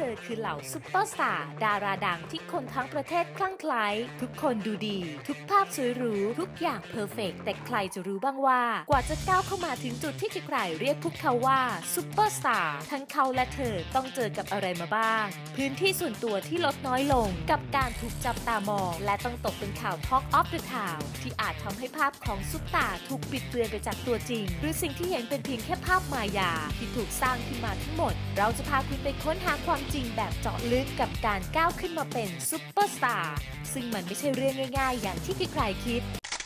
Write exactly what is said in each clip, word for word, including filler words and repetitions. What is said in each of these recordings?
ธอคือเหล่าซุปเปอร์สตาร์ดาราดังที่คนทั้งประเทศคลั่งไคล้ทุกคนดูดีทุกภาพสวยหรูทุกอย่างเพอร์เฟกต์แต่ใครจะรู้บ้างว่ากว่าจะก้าวเข้ามาถึงจุดที่ใครๆเรียกพวกเขาว่าซุปเปอร์สตาร์ทั้งเขาและเธอต้องเจอกับอะไรมาบ้างพื้นที่ส่วนตัวที่ลดน้อยลงกับการถูกจับตามองและต้องตกเป็นข่าว Talk of the Town ที่อาจทำให้ภาพของซุปตาร์ถูกปิดเบือนไปจากตัวจริงหรือสิ่งที่เห็นเป็นเพียงแค่ภาพมายาที่ถูกสร้างขึ้นมาทั้งหมดเราจะพาคุณไปค้นหาความจริงแบบเจาะลึกกับการก้าวขึ้นมาเป็นซุปเปอร์สตาร์ซึ่งมันไม่ใช่เรื่องง่ายๆอย่างที่ใครๆคิด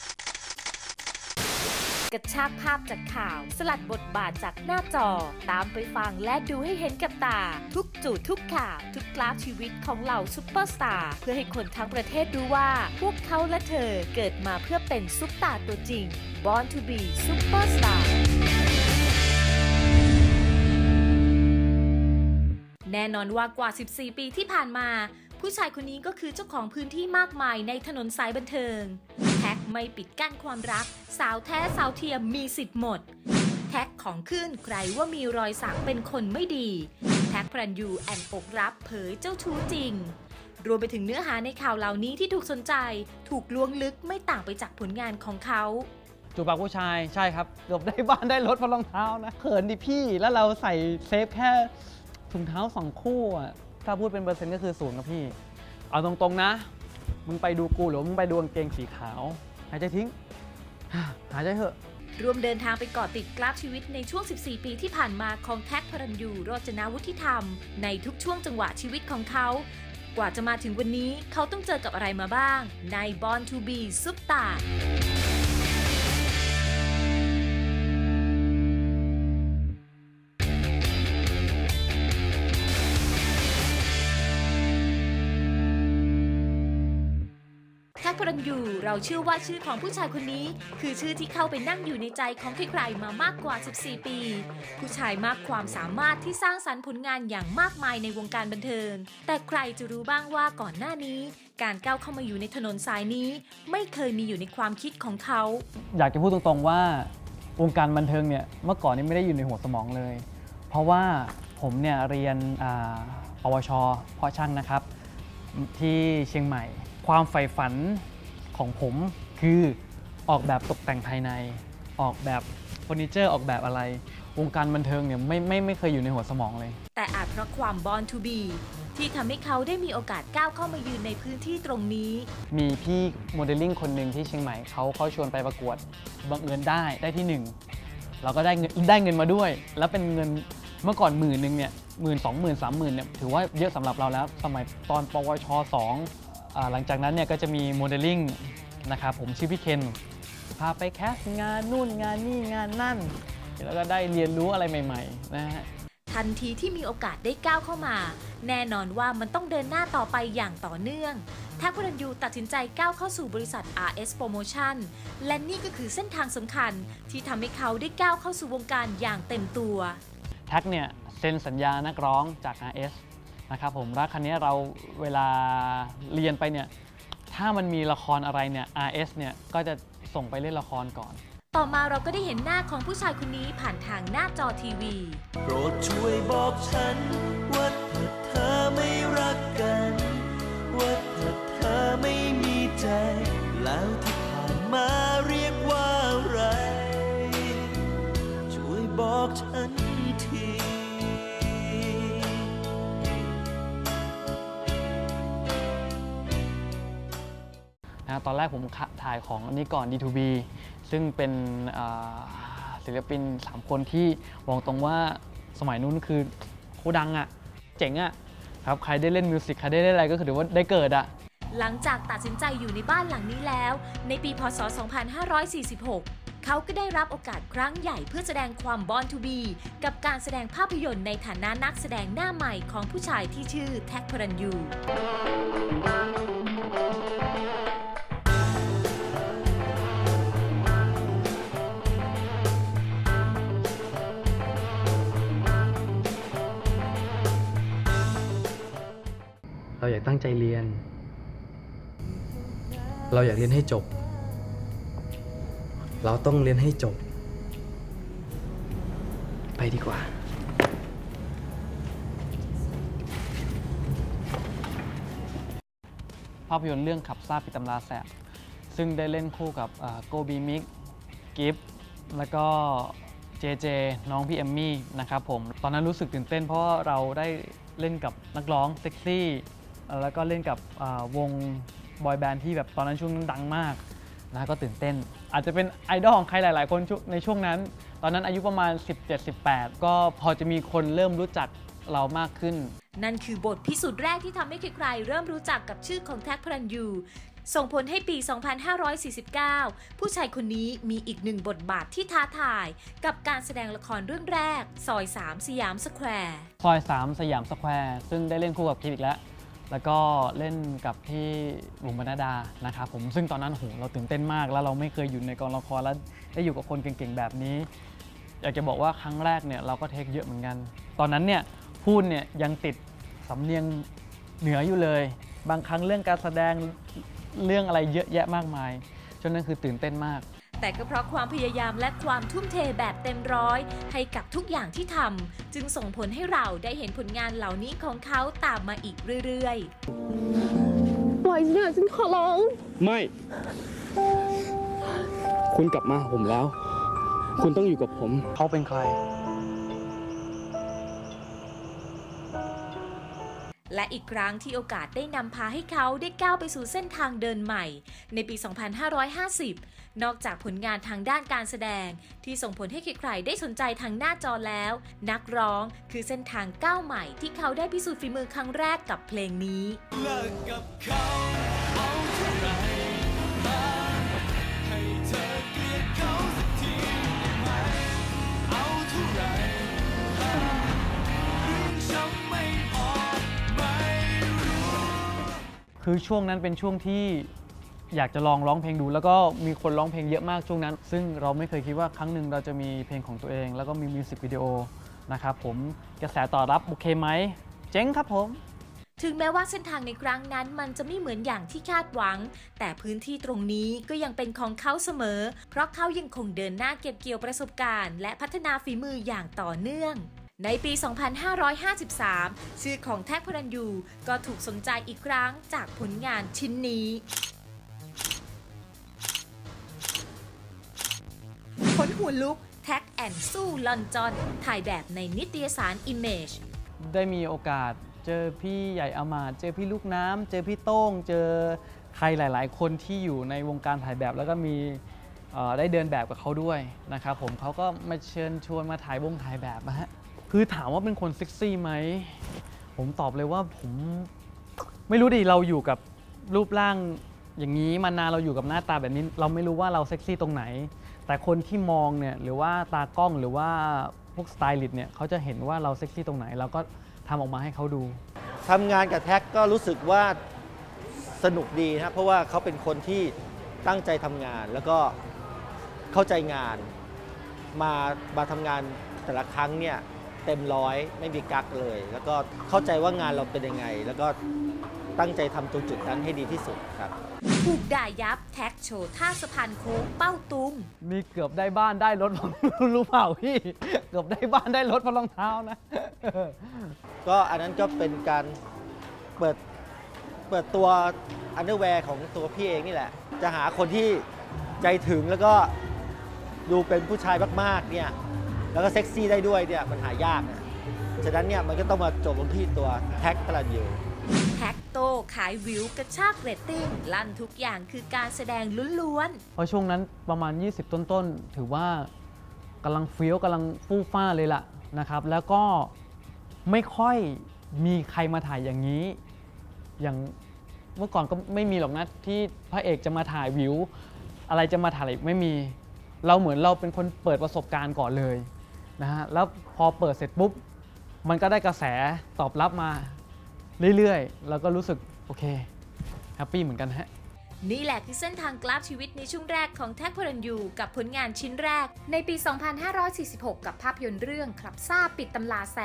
กระชากภาพจากข่าวสลัดบทบาทจากหน้าจอตามไปฟังและดูให้เห็นกับตาทุกจุดทุกข่าวทุกกราฟชีวิตของเหล่าซุปเปอร์สตาร์เพื่อให้คนทั้งประเทศรู้ว่าพวกเขาและเธอเกิดมาเพื่อเป็นซุปตาร์ตัวจริง Born to be Superstarแน่นอนว่ากว่าสิบสี่ปีที่ผ่านมาผู้ชายคนนี้ก็คือเจ้าของพื้นที่มากมายในถนนสายบันเทิงแท็กไม่ปิดกั้นความรักสาวแท้สาวเทียมมีสิทธิ์หมดแท็กของขึ้นใครว่ามีรอยสักเป็นคนไม่ดีแท็กพรัญญูแอนอกรับเผยเจ้าชู้จริงรวมไปถึงเนื้อหาในข่าวเหล่านี้ที่ถูกสนใจถูกล้วงลึกไม่ต่างไปจากผลงานของเขาจูบปากผู้ชายใช่ครับเกือบได้บ้านได้รถเพราะรองเท้านะเขินดิพี่แล้วเราใส่เซฟแค่ถุงเท้าสองคู่อ่ะถ้าพูดเป็นเปอร์เซ็นต์ก็คือศูนย์นะพี่เอาตรงๆนะมึงไปดูกูหรือมึงไปดูกางเกงสีขาวหายใจทิ้งหายใจเถอะรวมเดินทางไปเกาะติดกราฟชีวิตในช่วงสิบสี่ปีที่ผ่านมาของแท็กพรัญญูโรจนวุฒิธรรมในทุกช่วงจังหวะชีวิตของเขากว่าจะมาถึงวันนี้เขาต้องเจอกับอะไรมาบ้างใน Born to be Superstarแท็กพรัญญูเราเชื่อว่าชื่อของผู้ชายคนนี้คือชื่อที่เข้าไปนั่งอยู่ในใจของใครๆมามากกว่าสิบสี่ปีผู้ชายมากความสามารถที่สร้างสรรค์ผลงานอย่างมากมายในวงการบันเทิงแต่ใครจะรู้บ้างว่าก่อนหน้านี้การก้าวเข้ามาอยู่ในถนนสายนี้ไม่เคยมีอยู่ในความคิดของเขาอยากจะพูดตรงๆว่าวงการบันเทิงเนี่ยเมื่อก่อนนี้ไม่ได้อยู่ในหัวสมองเลยเพราะว่าผมเนี่ยเรียนปวชเพาะช่างนะครับที่เชียงใหม่ความใฝ่ฝันของผมคือออกแบบตกแต่งภายในออกแบบเฟอร์นิเจอร์ออกแบบอะไรวงการบันเทิงเนี่ยไม่ไม่ไม่เคยอยู่ในหัวสมองเลยแต่อาจเพราะความ Born to be ที่ทำให้เขาได้มีโอกาสก้าวเข้ามายืนในพื้นที่ตรงนี้มีพี่โมเดลลิ่งคนหนึ่งที่เชียงใหม่เขาเขาชวนไปประกวดบังเอิญได้ได้ที่หนึ่งเราก็ได้เงินได้เงินมาด้วยแล้วเป็นเงินเมื่อก่อนหมื่นหนึ่งเนี่ยหมื่นสองหมื่นสามหมื่นเนี่ยถือว่าเยอะสำหรับเราแล้วสมัยตอนปวชสองหลังจากนั้นเนี่ยก็จะมีโมเดลลิ่งนะครับผมชื่อพี่เคนพาไปแคสงานนู่นงานนี่งานนั่นแล้วก็ได้เรียนรู้อะไรใหม่ๆนะฮะทันทีที่มีโอกาสได้ก้าวเข้ามาแน่นอนว่ามันต้องเดินหน้าต่อไปอย่างต่อเนื่องแท็กพรัญญูตัดสินใจก้าวเข้าสู่บริษัท อาร์ เอส Promotion และนี่ก็คือเส้นทางสำคัญที่ทำให้เขาได้ก้าวเข้าสู่วงการอย่างเต็มตัวแท็กเนี่ยเซ็นสัญญานักร้องจาก อาร์ เอสนะครับผมแล้วครั้นี้เราเวลาเรียนไปเนี่ยถ้ามันมีละครอะไรเนี่ย อาร์ เอส เนี่ยก็จะส่งไปเล่นละครก่อนต่อมาเราก็ได้เห็นหน้าของผู้ชายคนนี้ผ่านทางหน้าจอทีวีโปรดช่วยบอกฉันว่าถ้าเธอไม่รักกันว่าถ้าเธอไม่มีใจแล้วที่ผ่านมาเรียกว่าอะไรช่วยบอกฉันทีนะตอนแรกผมถ่ายของอันนี้ก่อน ดี ทู บี ซึ่งเป็นศิลปินสามคนที่บอกตรงว่าสมัยนู้นคือโคดังอ่ะเจ๋งอ่ะครับใครได้เล่นมิวสิกใครได้เล่นอะไรก็คือถือว่าได้เกิดอ่ะหลังจากตัดสินใจอยู่ในบ้านหลังนี้แล้วในปีพ.ศ. สองพันห้าร้อยสี่สิบหกเขาก็ได้รับโอกาสครั้งใหญ่เพื่อแสดงความ Born to be กับการแสดงภาพยนตร์ในฐานะนักแสดงหน้าใหม่ของผู้ชายที่ชื่อแท็กพรัญญูเราอยากตั้งใจเรียนเราอยากเรียนให้จบเราต้องเรียนให้จบไปดีกว่าภาพยนตร์เรื่องขับซ่าปิดตำราแสบซึ่งได้เล่นคู่กับโกบีมิกกิฟแล้วก็เจเจน้องพี่เอมมี่นะครับผมตอนนั้นรู้สึกตื่นเต้นเพราะเราได้เล่นกับนักร้องเซ็กซี่แล้วก็เล่นกับวงบอยแบนด์ที่แบบตอนนั้นช่วงนั้นดังมากนะก็ตื่นเต้นอาจจะเป็นไอดอลของใครหลายๆคนในช่วงนั้นตอนนั้นอายุประมาณ สิบเจ็ด สิบแปด ก็พอจะมีคนเริ่มรู้จักเรามากขึ้นนั่นคือบทพิสูจน์แรกที่ทำให้ใครๆเริ่มรู้จักกับชื่อของแท็ก พระรัญยูส่งผลให้ปี สองพันห้าร้อยสี่สิบเก้า ผู้ชายคนนี้มีอีกหนึ่งบทบาทที่ท้าทายกับการแสดงละครเรื่องแรกซอยสามสยามสแควร์ซอยสามสยามสแควร์ซึ่งได้เล่นคู่กับคิดอีกแล้วแล้วก็เล่นกับพี่บุ๋มบรรณดานะครับผมซึ่งตอนนั้นโหเราตื่นเต้นมากแล้วเราไม่เคยอยู่ในกองละครแล้วได้อยู่กับคนเก่งๆแบบนี้อยากจะบอกว่าครั้งแรกเนี่ยเราก็เทคเยอะเหมือนกันตอนนั้นเนี่ยพูดเนี่ยยังติดสำเนียงเหนืออยู่เลยบางครั้งเรื่องการแสดงเรื่องอะไรเยอะแยะมากมายจนนั้นคือตื่นเต้นมากแต่ก็เพราะความพยายามและความทุ่มเทแบบเต็มร้อยให้กับทุกอย่างที่ทำจึงส่งผลให้เราได้เห็นผลงานเหล่านี้ของเขาตามมาอีกเรื่อยๆปล่อยฉันฉันขอร้องไม่คุณกลับมาผมแล้วคุณต้องอยู่กับผมเขาเป็นใครและอีกครั้งที่โอกาสได้นำพาให้เขาได้ก้าวไปสู่เส้นทางเดินใหม่ในปี สองพันห้าร้อยห้าสิบ นอกจากผลงานทางด้านการแสดงที่ส่งผลให้ใครๆได้สนใจทางหน้าจอแล้วนักร้องคือเส้นทางก้าวใหม่ที่เขาได้พิสูจน์ฝีมือครั้งแรกกับเพลงนี้เลิกกับเขาเอาเท่าไรให้เธอเกลียดเขาสักทีได้ไหมเอาเท่าไรคือช่วงนั้นเป็นช่วงที่อยากจะลองร้องเพลงดูแล้วก็มีคนร้องเพลงเยอะมากช่วงนั้นซึ่งเราไม่เคยคิดว่าครั้งหนึ่งเราจะมีเพลงของตัวเองแล้วก็มีมิวสิกวิดีโอนะครับผมกระแสตอบรับโอเคไหมเจ๋งครับผมถึงแม้ว่าเส้นทางในครั้งนั้นมันจะไม่เหมือนอย่างที่คาดหวังแต่พื้นที่ตรงนี้ก็ยังเป็นของเขาเสมอเพราะเขายังคงเดินหน้าเก็บเกี่ยวประสบการณ์และพัฒนาฝีมืออย่างต่อเนื่องในปี สองพันห้าร้อยห้าสิบสาม ชื่อของแท็ก พระรัญยูก็ถูกสนใจอีกครั้งจากผลงานชิ้นนี้ขนหัวลุกแท็กแอนด์สู้ลอนจอนถ่ายแบบในนิตยสาร Image ได้มีโอกาสเจอพี่ใหญ่อามาตย์เจอพี่ลูกน้ำเจอพี่โต้งเจอใครหลายๆคนที่อยู่ในวงการถ่ายแบบแล้วก็มีได้เดินแบบกับเขาด้วยนะครับผมเขาก็มาเชิญชวนมาถ่ายวงถ่ายแบบนะฮะคือถามว่าเป็นคนเซ็กซี่ไหมผมตอบเลยว่าผมไม่รู้ดิเราอยู่กับรูปร่างอย่างนี้มานานเราอยู่กับหน้าตาแบบนี้เราไม่รู้ว่าเราเซ็กซี่ตรงไหนแต่คนที่มองเนี่ยหรือว่าตากล้องหรือว่าพวกสไตลิสต์เนี่ยเขาจะเห็นว่าเราเซ็กซี่ตรงไหนเราก็ทำออกมาให้เขาดูทำงานกับแท็กก็รู้สึกว่าสนุกดีนะเพราะว่าเขาเป็นคนที่ตั้งใจทำงานแล้วก็เข้าใจงานมามาทำงานแต่ละครั้งเนี่ยเต็มร้อยไม่มีกักเลยแล้วก็เข้าใจว่างานเราเป็นยังไงแล้วก็ตั้งใจทำตรงจุดนั้นให้ดีที่สุดครับถูกด่ายับแท็กโชว์ท่าสะพานโค้งเป้าตุ้มมีเกือบได้บ้านได้รถรู้เปล่าพี่เกือบได้บ้านได้รถเพราะรองเท้านะก็อันนั้นก็เป็นการเปิดเปิดตัวอันเดอร์แวร์ของตัวพี่เองนี่แหละจะหาคนที่ใจถึงแล้วก็ดูเป็นผู้ชายมากๆเนี่ยแล้วก็เซ็กซี่ได้ด้วยเนี่ยมันหายากนะฉะนั้นเนี่ยมันก็ต้องมาจบลงที่ตัวแท็ก พระรัญยูแท็กโตขายวิวกระชากเรตติ้งลั่นทุกอย่างคือการแสดงล้วนๆเพราะช่วงนั้นประมาณยี่สิบต้นๆถือว่ากำลังเฟี้ยวกำลังฟู่ฟ้าเลยล่ะนะครับแล้วก็ไม่ค่อยมีใครมาถ่ายอย่างนี้อย่างเมื่อก่อนก็ไม่มีหรอกนะที่พระเอกจะมาถ่ายวิวอะไรจะมาถ่ายไม่มีเราเหมือนเราเป็นคนเปิดประสบการณ์ก่อนเลยนะฮะแล้วพอเปิดเสร็จปุ๊บมันก็ได้กระแสตอบรับมาเรื่อยๆแล้วก็รู้สึกโอเคแฮปปี้เหมือนกันฮะนี่แหละคือเส้นทางกราฟชีวิตในช่วงแรกของแท็ก พระรัญยูกับผลงานชิ้นแรกในปี สองพันห้าร้อยสี่สิบหก กับภาพยนตร์เรื่องขับซ่าปิดตำราแสบ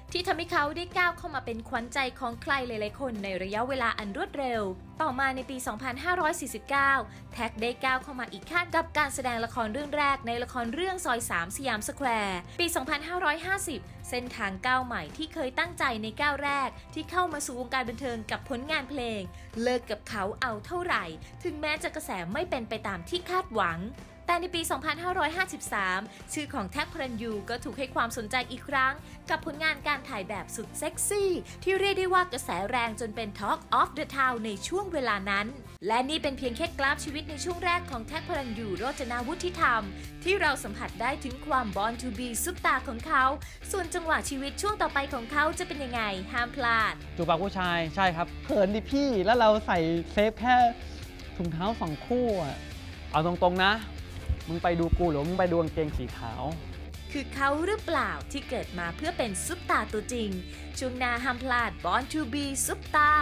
ที่ทำให้เขาได้ก้าวเข้ามาเป็นขวัญใจของใครหลายๆคนในระยะเวลาอันรวดเร็วต่อมาในปี สองพันห้าร้อยสี่สิบเก้า แท็กได้ก้าวเข้ามาอีกขั้นกับการแสดงละครเรื่องแรกในละครเรื่องซอยสามสยามสแควร์ปี สองพันห้าร้อยห้าสิบ เส้นทางก้าวใหม่ที่เคยตั้งใจในก้าวแรกที่เข้ามาสู่วงการบันเทิงกับผลงานเพลงเลิกกับเขาเอาเท่าไหร่ถึงแม้จะกระแสไม่เป็นไปตามที่คาดหวังแต่ในปี สองพันห้าร้อยห้าสิบสาม ชื่อของแท็ก พระรัญยูก็ถูกให้ความสนใจอีกครั้งกับผลงานการถ่ายแบบสุดเซ็กซี่ที่เรียกได้ว่ากระแสแรงจนเป็น Talk of the Town ในช่วงเวลานั้นและนี่เป็นเพียงแค่กราฟชีวิตในช่วงแรกของแท็ก พระรัญยูโรจนาวุฒิธรรมที่เราสัมผัสได้ถึงความ Born to be ซุปตาของเขาส่วนจังหวะชีวิตช่วงต่อไปของเขาจะเป็นยังไงห้ามพลาดจูบปากผู้ชายใช่ครับเขินดิพี่แล้วเราใส่เซฟแค่ถุงเท้าสองคู่อะเอาตรงๆนะมึงไปดูกูหรือมึงไปดูกางเกงสีขาวคือเขาหรือเปล่าที่เกิดมาเพื่อเป็นซุปตาตัวจริงช่วงหน้าห้ามพลาด Born to be ซุปตา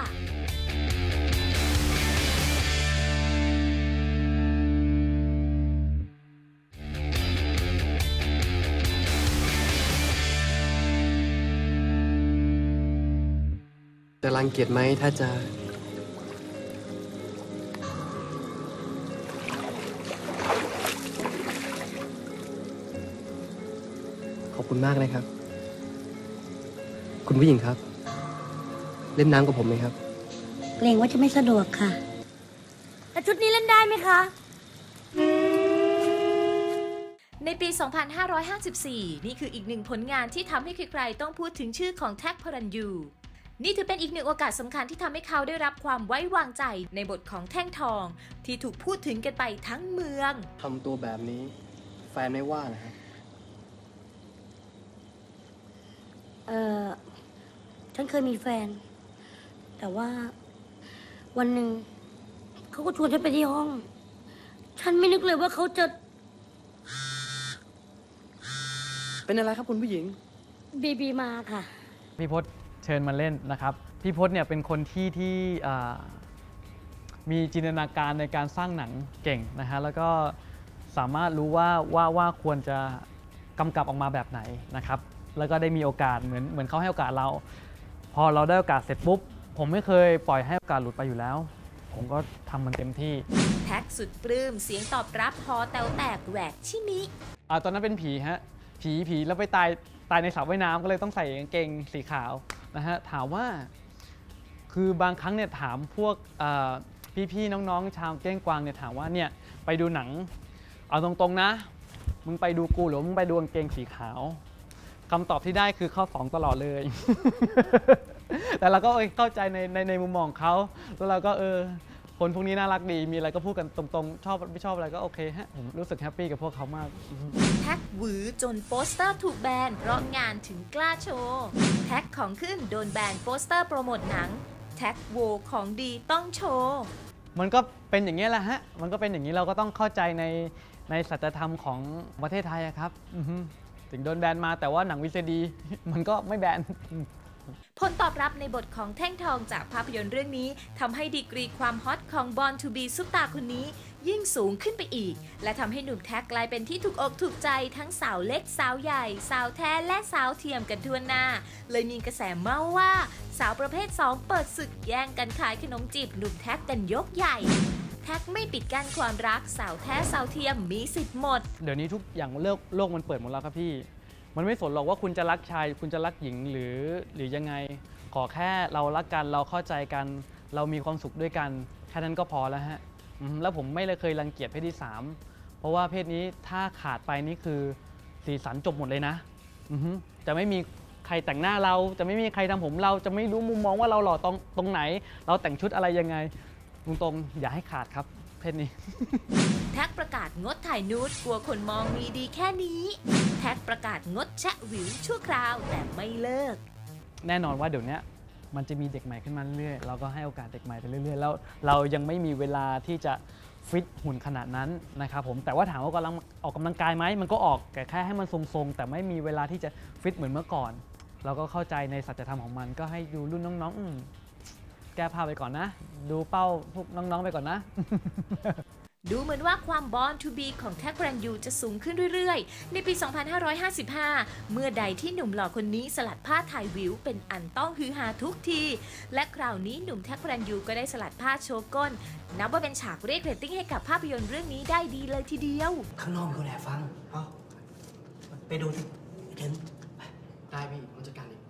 จะรังเกียจไหมถ้าจะขอบคุณมากนะครับคุณผู้หญิงครับเล่นน้ำกับผมไหมครับเกรงว่าจะไม่สะดวกค่ะแต่ชุดนี้เล่นได้ไหมคะในปี สองพันห้าร้อยห้าสิบสี่ นี่คืออีกหนึ่งผลงานที่ทำให้ใครๆต้องพูดถึงชื่อของแท็ก พระรัญยูนี่ถือเป็นอีกหนึ่งโอกาสสำคัญที่ทำให้เขาได้รับความไว้วางใจในบทของแท่งทองที่ถูกพูดถึงกันไปทั้งเมืองทำตัวแบบนี้แฟนไม่ว่านะครับเออฉันเคยมีแฟนแต่ว่าวันหนึ่งเขาก็ชวนฉันไปที่ห้องฉันไม่นึกเลยว่าเขาจะเป็นอะไรครับคุณผู้หญิงบีบีมาค่ะพี่พศเชิญมาเล่นนะครับพี่พศเนี่ยเป็นคนที่ที่มีจินตนาการในการสร้างหนังเก่งนะฮะแล้วก็สามารถรู้ว่าว่าว่าควรจะกำกับออกมาแบบไหนนะครับแล้วก็ได้มีโอกาสเหมือนเหมือนเขาให้โอกาสเราพอเราได้โอกาสเสร็จปุ๊บผมไม่เคยปล่อยให้โอกาสหลุดไปอยู่แล้วผมก็ทำมันเต็มที่แท็กสุดปลื้มเสียงตอบรับพอแตวแตกแหวกชิมิอ่าตอนนั้นเป็นผีฮะผีผีแล้วไปตายตายในสระว่ายน้ำก็เลยต้องใส่กางเกงสีขาวนะฮะถามว่าคือบางครั้งเนี่ยถามพวกพี่ๆน้องๆชาวเก้งกวางเนี่ยถามว่าเนี่ยไปดูหนังเอาตรงๆนะมึงไปดูกูหรือมึงไปดูกางเกงสีขาวคำตอบที่ได้คือข้อสองตลอดเลย แต่เราก็เข้าใจในในในมุมมองเขาแล้วเราก็เออคนพวกนี้น่ารักดีมีอะไรก็พูดกันตรงๆชอบไม่ชอบอะไรก็โอเคฮะผมรู้สึกแฮปปี้กับพวกเขามากแท็กหวือจนโปสเตอร์ถูกแบนเพราะงานถึงกล้าโชว์แท็กของขึ้นโดนแบนโปสเตอร์โปรโมทหนังแท็กโวของดีต้องโชว์มันก็เป็นอย่างนี้แหละฮะมันก็เป็นอย่างนี้เราก็ต้องเข้าใจในในสัจธรรมของประเทศไทยครับถึงโดนแบนมาแต่ว่าหนังวิเศษดีมันก็ไม่แบนผลตอบรับในบทของแท่งทองจากภาพยนตร์เรื่องนี้ทำให้ดีกรีความฮอตของ Born to be ซุปตาคนนี้ยิ่งสูงขึ้นไปอีกและทำให้หนุ่มแท็กกลายเป็นที่ถูกอกถูกใจทั้งสาวเล็กสาวใหญ่สาวแท้และสาวเทียมกันทั่วหน้าเลยมีกระแสเมาว่าสาวประเภทสองเปิดศึกแย่งกันขายขนมจีบหนุ่มแท็กกันยกใหญ่แท็กไม่ปิดกั้นความรักสาวแท้สาวเทียมมีสิทธิ์หมดเดี๋ยวนี้ทุกอย่างโลกโลกมันเปิดหมดแล้วครับพี่มันไม่สนหรอกว่าคุณจะรักชายคุณจะรักหญิงหรือหรือยังไงขอแค่เรารักกันเราเข้าใจกันเรามีความสุขด้วยกันแค่นั้นก็พอแล้วฮะแล้วผมไม่เคยรังเกียจเพศที่สามเพราะว่าเพศนี้ถ้าขาดไปนี่คือสีสันจบหมดเลยนะจะไม่มีใครแต่งหน้าเราจะไม่มีใครทำผมเราจะไม่รู้มุมมองว่าเราหล่อตรงตรงไหนเราแต่งชุดอะไรยังไงตรงๆอย่าให้ขาดครับเพศนี้แท็กประกาศงดถ่ายนูดกลัวคนมองมีดีแค่นี้แท็กประกาศงดแชะวิวชั่วคราวแต่ไม่เลิกแน่นอนว่าเดี๋ยวนี้มันจะมีเด็กใหม่ขึ้นมาเรื่อยๆเราก็ให้โอกาสเด็กใหม่ไปเรื่อยๆแล้วเรายังไม่มีเวลาที่จะฟิตหุ่นขนาดนั้นนะครับผมแต่ว่าถามว่ากำลังออกกำลังกายไหมมันก็ออกแต่แค่ให้มันทรงๆแต่ไม่มีเวลาที่จะฟิตเหมือนเมื่อก่อนเราก็เข้าใจในสัจธรรมของมันก็ให้ดูรุ่นน้องๆแก้ผ้าไปก่อนนะดูเป้าพวกน้องๆไปก่อนนะดูเหมือนว่าความ Born to be ของแท็ก พระรันยูจะสูงขึ้นเรื่อยๆในปี สองพันห้าร้อยห้าสิบห้า เมื่อใดที่หนุ่มหล่อคนนี้สลัดผ้าถ่ายวิวเป็นอันต้องฮือฮาทุกทีและคราวนี้หนุ่มแท็ก พระรันยูก็ได้สลัดผ้าโชว์ก้นนับว่าเป็นฉากเรียกเรตติ้งให้กับภาพยนตร์เรื่องนี้ได้ดีเลยทีเดียวข้างนอกมีคนแอบฟัง เอาไปดูสิไอ้ถึงได้พี่มันจัดการเอง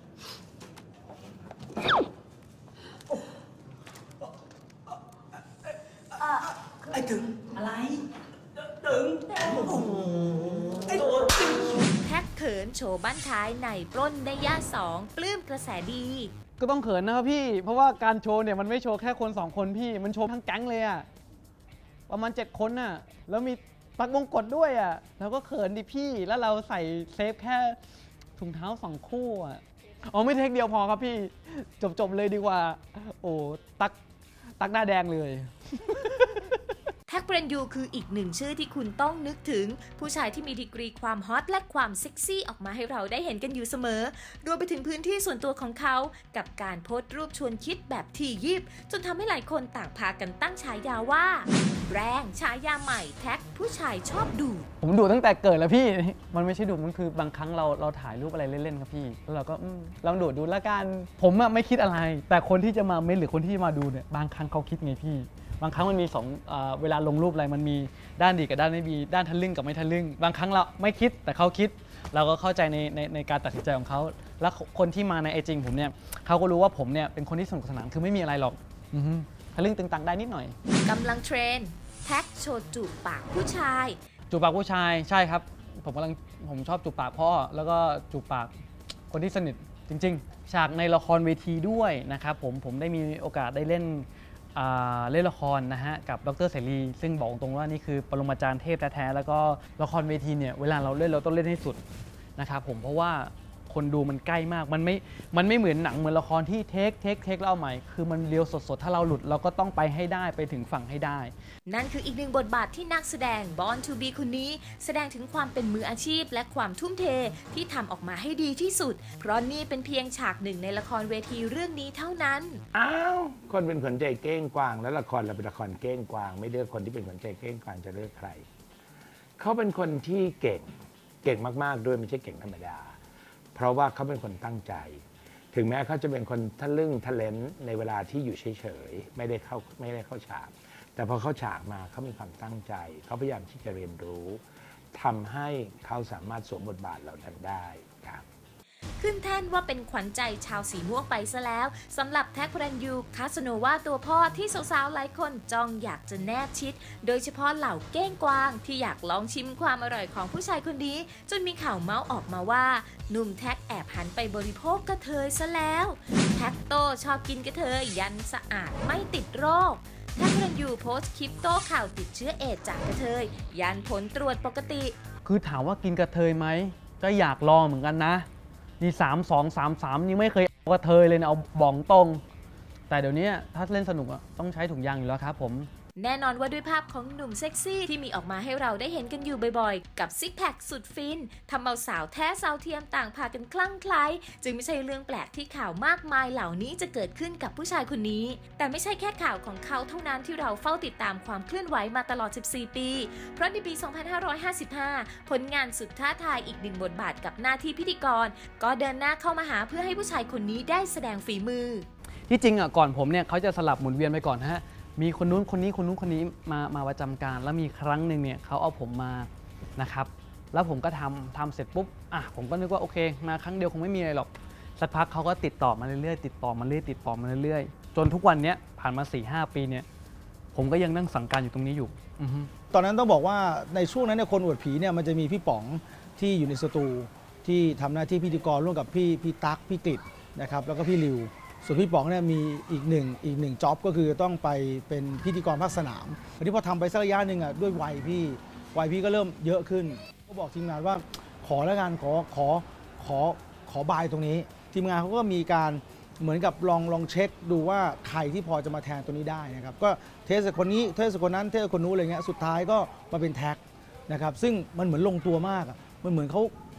ไอ้ถึงอะไรถึงโอ้โหไอ้ตัวแท็กเขินโชว์บ้านท้ายในปล้นในย่าสองปลื้มกระแสดีก็ต้องเขินนะครับพี่เพราะว่าการโชว์เนี่ยมันไม่โชว์แค่คนสองคนพี่มันโชว์ทั้งแก๊งเลยอะประมาณเจ็ดคนน่ะแล้วมีปักมงกฎด้วยอะเราก็เขินดิพี่แล้วเราใส่เซฟแค่ถุงเท้าสองคู่อะอ๋อไม่เทคเดียวพอครับพี่จบๆเลยดีกว่าโอ้ตักตักหน้าแดงเลยแท็ก พระรันยูคืออีกหนึ่งชื่อที่คุณต้องนึกถึงผู้ชายที่มีดีกรีความฮอตและความเซ็กซี่ออกมาให้เราได้เห็นกันอยู่เสมอรวมไปถึงพื้นที่ส่วนตัวของเขากับการโพสต์รูปชวนคิดแบบที่ยิบจนทำให้หลายคนต่างพากันตั้งฉายาว่าแรงฉายาใหม่แท็กผู้ชายชอบดูผมดูตั้งแต่เกิดแล้วพี่มันไม่ใช่ดูมันคือบางครั้งเราเราถ่ายรูปอะไรเล่นๆครับพี่แล้วเราก็ลองดูดูละกันผมอะไม่คิดอะไรแต่คนที่จะมาเม้นหรือคนที่มาดูเนี่ยบางครั้งเขาคิดไงพี่บางครั้งมันมีสองเอ่อเวลาลงรูปอะไรมันมีด้านดีกับด้านไม่ดีด้านทะลึ่งกับไม่ทะลึ่งบางครั้งเราไม่คิดแต่เขาคิดเราก็เข้าใจในในในการตัดสินใจของเขาแล้วคนที่มาในไอจีผมเนี่ยเขาก็รู้ว่าผมเนี่ยเป็นคนที่สนุกสนานคือไม่มีอะไรหรอกทะลึ่งตึงตังได้นิดหน่อยกำลังเทรนแท็กโชว์จูบปากผู้ชายจูบปากผู้ชายใช่ครับผมกำลังผมชอบจูบปากพ่อแล้วก็จูบปากคนที่สนิทจริงๆฉากในละครเวทีด้วยนะครับผมผมได้มีโอกาสได้เล่นเล่นละครนะฮะกับดร.เสรีซึ่งบอกตรงว่านี่คือปรมาจารย์เทพแท้ๆแล้วก็ละครเวทีเนี่ยเวลาเราเล่นเราต้องเล่นให้สุดนะครับผมเพราะว่าคนดูมันใกล้มากมันไม่มันไม่เหมือนหนังเหมือนละครที่เทคเทคเทคแล้วเอาใหม่คือมันเรียวสดๆถ้าเราหลุดเราก็ต้องไปให้ได้ไปถึงฝั่งให้ได้นั่นคืออีกหนึ่งบทบาทที่นักแสดง Born to be คนนี้แสดงถึงความเป็นมืออาชีพและความทุ่มเทที่ทำออกมาให้ดีที่สุดเพราะนี่เป็นเพียงฉากหนึ่งในละครเวทีเรื่องนี้เท่านั้นอ้าวคนเป็นขวัญใจเก้งกวางแล้วละครเราเป็นละครเก้งกวางไม่เลือกคนที่เป็นขวัญใจเก้งกวางจะเลือกใครเขาเป็นคนที่เก่งเก่งมากๆด้วยไม่ใช่เก่งธรรมดาเพราะว่าเขาเป็นคนตั้งใจถึงแม้เขาจะเป็นคนทะลึ่งทะเลนในเวลาที่อยู่เฉยๆไม่ได้เข้าไม่ได้เข้าฉากแต่พอเข้าฉากมาเขามีความตั้งใจเขาพยายามที่จะเรียนรู้ทำให้เขาสามารถสวมบทบาทเหล่านั้นได้ครับขึ้นแท่นว่าเป็นขวัญใจชาวสีม่วงไปซะแล้วสำหรับแท็ก พระรันยูคาสโนวาตัวพ่อที่สาวๆหลายคนจ้องอยากจะแนบชิดโดยเฉพาะเหล่าเก้งกวางที่อยากลองชิมความอร่อยของผู้ชายคนนี้จนมีข่าวเมาส์ออกมาว่าหนุ่มแท็กแอบหันไปบริโภคกระเทยซะแล้วแท็กโตชอบกินกระเทยยันสะอาดไม่ติดโรคแท็ก พระรันยูโพสต์คลิปโต้ข่าวติดเชื้อเอดส์จากกระเทยยันผลตรวจปกติคือถามว่ากินกระเทยไหมก็อยากลองเหมือนกันนะนี่สามสองสามสามนี่ไม่เคยเอากระเทยเลยนะเอาบ่องตรงแต่เดี๋ยวนี้ถ้าเล่นสนุกอ่ะต้องใช้ถุงยางอยู่แล้วครับผมแน่นอนว่าด้วยภาพของหนุ่มเซ็กซี่ที่มีออกมาให้เราได้เห็นกันอยู่บ่อยๆกับซิกแพคสุดฟินทำเอาสาวแท้สาวเทียมต่างพากันคลั่งไคล้จึงไม่ใช่เรื่องแปลกที่ข่าวมากมายเหล่านี้จะเกิดขึ้นกับผู้ชายคนนี้แต่ไม่ใช่แค่ข่าวของเขาเท่านั้นที่เราเฝ้าติดตามความเคลื่อนไหวมาตลอดสิบสี่ปีเพราะในปีสองพันห้าร้อยห้าสิบห้าผลงานสุดท้าทายอีกหนึ่งบทบาทกับหน้าที่พิธีกรก็เดินหน้าเข้ามาหาเพื่อให้ผู้ชายคนนี้ได้แสดงฝีมือที่จริงอ่ะก่อนผมเนี่ยเขาจะสลับหมุนเวียนไปก่อนฮะมีคนนู้นคนนี้คนนู้นคนนี้มามาประจำการแล้วมีครั้งหนึ่งเนี่ยเขาเอาผมมานะครับแล้วผมก็ทำทำเสร็จปุ๊บอ่ะผมก็นึกว่าโอเคมาครั้งเดียวคงไม่มีอะไรหรอกสักพักเขาก็ติดต่อมาเรื่อยๆติดต่อมาเรื่อยติดต่อมาเรื่อยๆจนทุกวันนี้ผ่านมา สี่ห้า ปีเนี่ยผมก็ยังนั่งสังกัดอยู่ตรงนี้อยู่ตอนนั้นต้องบอกว่าในช่วงนั้นเนี่ยคนอวดผีเนี่ยมันจะมีพี่ป๋องที่อยู่ในสตูที่ทำหน้าที่พิธีกรร่วมกับพี่พี่ตั๊กพี่กฤษนะครับแล้วก็พี่ริวส่วนพี่ป๋องเนี่ยมีอีกหนึ่งอีกหนึ่งจ็อบก็คือต้องไปเป็นพิธีกรภาคสนามทีนี้พอทำไปสักระยะหนึ่งอ่ะด้วยวัยพี่วัยพี่ก็เริ่มเยอะขึ้นก็บอกทีมงานว่าขอแล้วกันขอขอขอขอบายตรงนี้ทีมงานเขาก็มีการเหมือนกับลองลองเช็คดูว่าใครที่พอจะมาแทนตัวนี้ได้นะครับก็เทสคนนี้เทสคนนั้นเทสคนนู้นอะไรเงี้ยสุดท้ายก็มาเป็นแท็กนะครับซึ่งมันเหมือนลงตัวมากอ่ะมันเหมือนเขาเข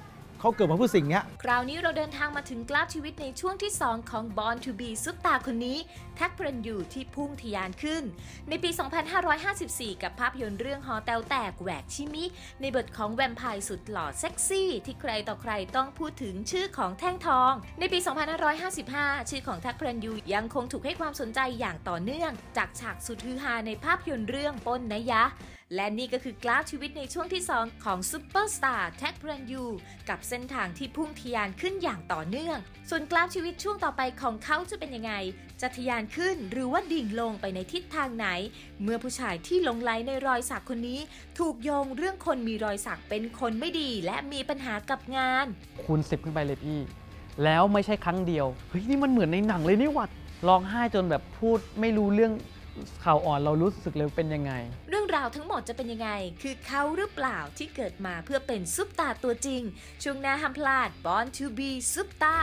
เขาเกิดมาเพื่อสิ่งนี้คราวนี้เราเดินทางมาถึงกราฟชีวิตในช่วงที่สองของ Born to be ซุปตาคนนี้แท็ก พระรัญยูที่พุ่งทะยานขึ้นในปี สองพันห้าร้อยห้าสิบสี่ กับภาพยนตร์เรื่องหอแต๋วแตกแหวกชิมิในบทของแวมไพร์สุดหล่อเซ็กซี่ที่ใครต่อใครต้องพูดถึงชื่อของแท่งทองในปี สองพันห้าร้อยห้าสิบห้า ชื่อของแท็ก พระรัญยูยังคงถูกให้ความสนใจอย่างต่อเนื่องจากฉากสุดฮือฮาในภาพยนตร์เรื่องปนนะยะและนี่ก็คือกราฟชีวิตในช่วงที่สองของซุปเปอร์สตาร์แท็ก พระรัญยูกับเส้นทางที่พุ่งทะยานขึ้นอย่างต่อเนื่องส่วนกราฟชีวิตช่วงต่อไปของเขาจะเป็นยังไงจะทะยานขึ้นหรือว่าดิ่งลงไปในทิศทางไหนเมื่อผู้ชายที่หลงไหลในรอยสักคนนี้ถูกโยงเรื่องคนมีรอยสักเป็นคนไม่ดีและมีปัญหากับงานคูณสิบขึ้นไปเลยพี่แล้วไม่ใช่ครั้งเดียวเฮ้ยนี่มันเหมือนในหนังเลยนี่หว่าร้องไห้จนแบบพูดไม่รู้เรื่องข่าวอ่อนเรารู้สึกเลยเป็นยังไงเรื่องราวทั้งหมดจะเป็นยังไงคือเขาหรือเปล่าที่เกิดมาเพื่อเป็นซุปตาตัวจริงช่วงหน้าห้ามพลาด Born to be ซุปตา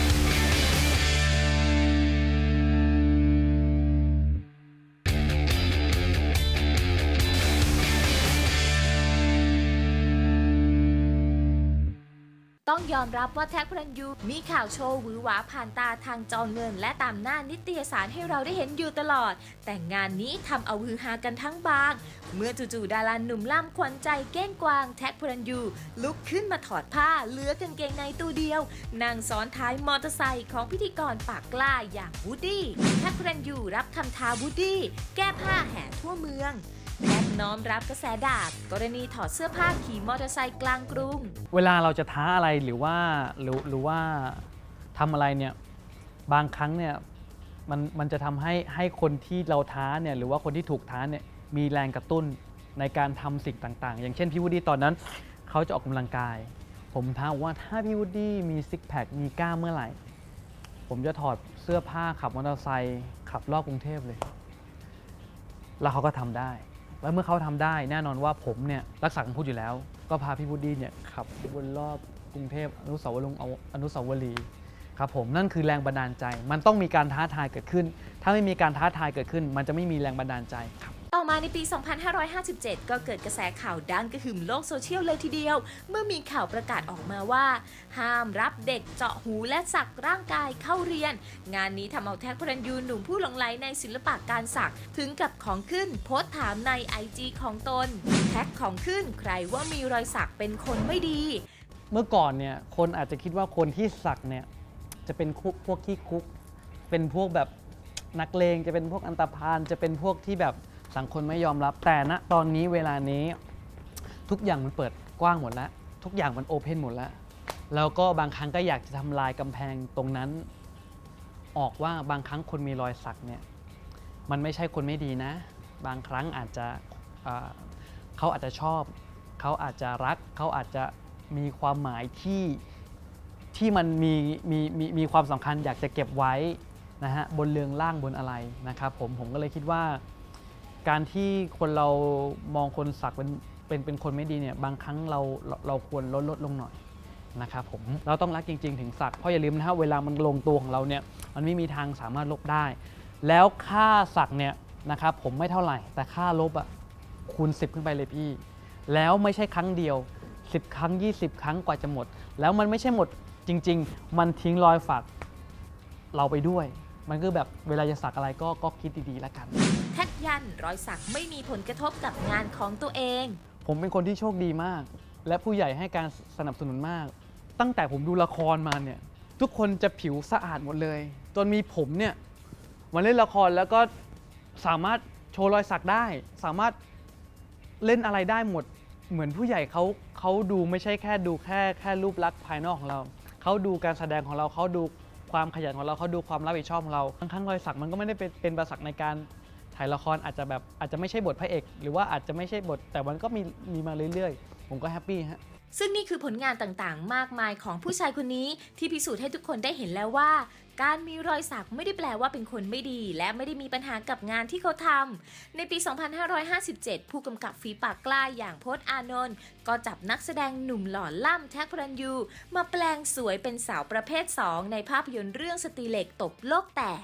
ต้องยอมรับว่าแท็ก พระรัญยูมีข่าวโชว์หวือหวาผ่านตาทางจอเงินและตามหน้านิตยสารให้เราได้เห็นอยู่ตลอดแต่งานนี้ทำเอาฮือฮากันทั้งบางเมื่อจู่ๆดาราหนุ่มล่ำขวัญใจเก้งกวางแท็ก พระรัญยูลุกขึ้นมาถอดผ้าเหลือกางเกงในตัวเดียวนั่งซ้อนท้ายมอเตอร์ไซค์ของพิธีกรปากกล้าอย่างวูดดี้แท็ก พระรัญยูรับทำทาวูดดี้แก้ผ้าแห่ทั่วเมืองแท็กน้อมรับกระแสด่ากรณีถอดเสื้อผ้าขี่มอเตอร์ไซค์กลางกรุงเวลาเราจะท้าอะไรหรือว่าหรือหรือว่าทำอะไรเนี่ยบางครั้งเนี่ยมันมันจะทำให้ให้คนที่เราท้าเนี่ยหรือว่าคนที่ถูกท้าเนี่ยมีแรงกระตุ้นในการทำสิ่งต่างๆอย่างเช่นพี่วูดดี้ตอนนั้นเขาจะออกกำลังกายผมท้าว่าถ้าพี่วูดดี้มีซิกแพคมีกล้ามเมื่อไหร่ผมจะถอดเสื้อผ้าขับมอเตอร์ไซค์ขับรอบกรุงเทพเลยแล้วเขาก็ทำได้แล้วเมื่อเขาทำได้แน่นอนว่าผมเนี่ยรักษาคำพูดอยู่แล้วก็พาพี่วูดดี้เนี่ยขับวนรอบกรุงเทพอนุสาวรีย์อนุสาวรีย์ครับผมนั่นคือแรงบันดาลใจมันต้องมีการท้าทายเกิดขึ้นถ้าไม่มีการท้าทายเกิดขึ้นมันจะไม่มีแรงบันดาลใจครับต่อมาในปี สองพันห้าร้อยห้าสิบเจ็ด ก็เกิดกระแสข่าวดังกระหึ่มโลกโซเชียลเลยทีเดียวเมื่อมีข่าวประกาศออกมาว่าห้ามรับเด็กเจาะหูและสักร่างกายเข้าเรียนงานนี้ทำเอาแท็ก พระรัญยูหนุ่มผู้หลงใหลในศิลปะการสักถึงกับของขึ้นโพสต์ถามใน ไอ จี ของตนแท็กของขึ้นใครว่ามีรอยสักเป็นคนไม่ดีเมื่อก่อนเนี่ยคนอาจจะคิดว่าคนที่สักเนี่ยจะเป็นพวกขี้คุกเป็นพวกแบบนักเลงจะเป็นพวกอันธพาลจะเป็นพวกที่แบบสังคมไม่ยอมรับแต่ณตอนนี้เวลานี้ทุกอย่างมันเปิดกว้างหมดแล้วทุกอย่างมันโอเพนหมดแล้วแล้วก็บางครั้งก็อยากจะทำลายกำแพงตรงนั้นออกว่าบางครั้งคนมีรอยสักเนี่ยมันไม่ใช่คนไม่ดีนะบางครั้งอาจจะเขาอาจจะชอบเขาอาจจะรักเขาอาจจะมีความหมายที่ที่มันมีมีมีมีความสำคัญอยากจะเก็บไว้นะฮะบนเรืองล่างบนอะไรนะครับผมผมก็เลยคิดว่าการที่คนเรามองคนสักเป็นเป็นเป็นคนไม่ดีเนี่ยบางครั้งเราเราควรลดลดลงหน่อยนะครับผมเราต้องรักจริงๆถึงสักเพราะอย่าลืมนะฮะเวลามันลงตัวของเราเนี่ยมันไม่มีทางสามารถลบได้แล้วค่าสักเนี่ยนะครับผมไม่เท่าไหร่แต่ค่าลบอ่ะคูณสิบขึ้นไปเลยพี่แล้วไม่ใช่ครั้งเดียวสิบครั้งยี่สิบครั้งกว่าจะหมดแล้วมันไม่ใช่หมดจริงๆมันทิ้งรอยฝักเราไปด้วยมันคือแบบเวลาจะสักอะไรก็ก็คิดดีๆแล้วกันแท็กยันรอยสักไม่มีผลกระทบกับงานของตัวเองผมเป็นคนที่โชคดีมากและผู้ใหญ่ให้การสนับสนุนมากตั้งแต่ผมดูละครมาเนี่ยทุกคนจะผิวสะอาดหมดเลยจนมีผมเนี่ยมาเล่นละครแล้วก็สามารถโชว์รอยสักได้สามารถเล่นอะไรได้หมดเหมือนผู้ใหญ่เขาเขาดูไม่ใช่แค่ดูแค่แค่รูปลักษณ์ภายนอกของเราเขาดูการแสดงของเราเขาดูความขยันของเราเขาดูความรับผิดชอบของเราบางครั้งรอยสักมันก็ไม่ได้เป็นเป็นประสักในการถ่ายละครอาจจะแบบอาจจะไม่ใช่บทพระเอกหรือว่าอาจจะไม่ใช่บทแต่มันก็มีมีมาเรื่อยๆผมก็แฮปปี้ฮะซึ่งนี่คือผลงานต่างๆมากมายของผู้ชายคนนี้ที่พิสูจน์ให้ทุกคนได้เห็นแล้วว่าการมีรอยสักไม่ได้แปลว่าเป็นคนไม่ดีและไม่ได้มีปัญหากับงานที่เขาทำในปี สองพันห้าร้อยห้าสิบเจ็ด ผู้กำกับฝีปากกล้าอย่างพจน์อานนท์ก็จับนักแสดงหนุ่มหล่อล่ำแท็ก พระรัญยูมาแปลงสวยเป็นสาวประเภทสองในภาพยนตร์เรื่องสตรีเหล็กตบโลกแตก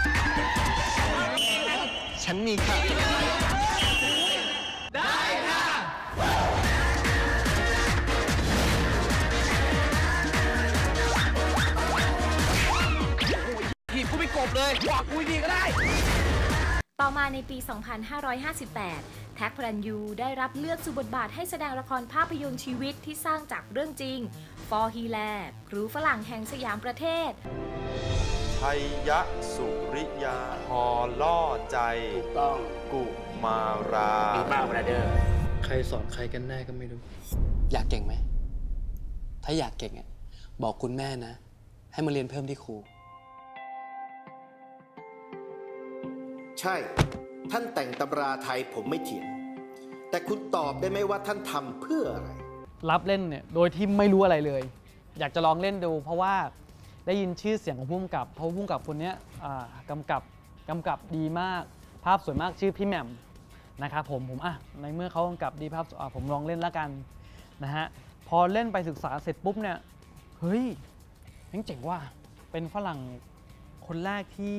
ฉันมีค่ะได้ค่ะบเลยบอกคุยดีก็ได้ต่อมาในปี สองพันห้าร้อยห้าสิบแปด แท็ก พระรัญยูได้รับเลือกสู่บทบาทให้แสดงละครภาพยนตร์ชีวิตที่สร้างจากเรื่องจริง ฟอร์ฮีแลครูฝรั่งแห่งสยามประเทศชัยยะสุริยาพอล่อใจถูกต้องกุมาราดีมากบราเดอร์ใครสอนใครกันแน่ก็ไม่รู้อยากเก่งไหม ถ้าอยากเก่งอ่ะบอกคุณแม่นะ ให้มาเรียนเพิ่มที่ครูใช่ท่านแต่งตำราไทยผมไม่เถียงแต่คุณตอบได้ไหมว่าท่านทำเพื่ออะไรรับเล่นเนี่ยโดยที่ไม่รู้อะไรเลย อยากจะลองเล่นดูเพราะว่าได้ยินชื่อเสียงของผู้กำกับเพราะผู้กำกับคนนี้กำกับกำกับดีมากภาพสวยมากชื่อพี่แหม่มนะครับผมผมอ่ะในเมื่อเขากำกับดีภาพผมลองเล่นแล้วกันนะฮะพอเล่นไปศึกษาเสร็จปุ๊บเนี่ยเฮ้ยยังเจ๋งว่าเป็นฝรั่งคนแรกที่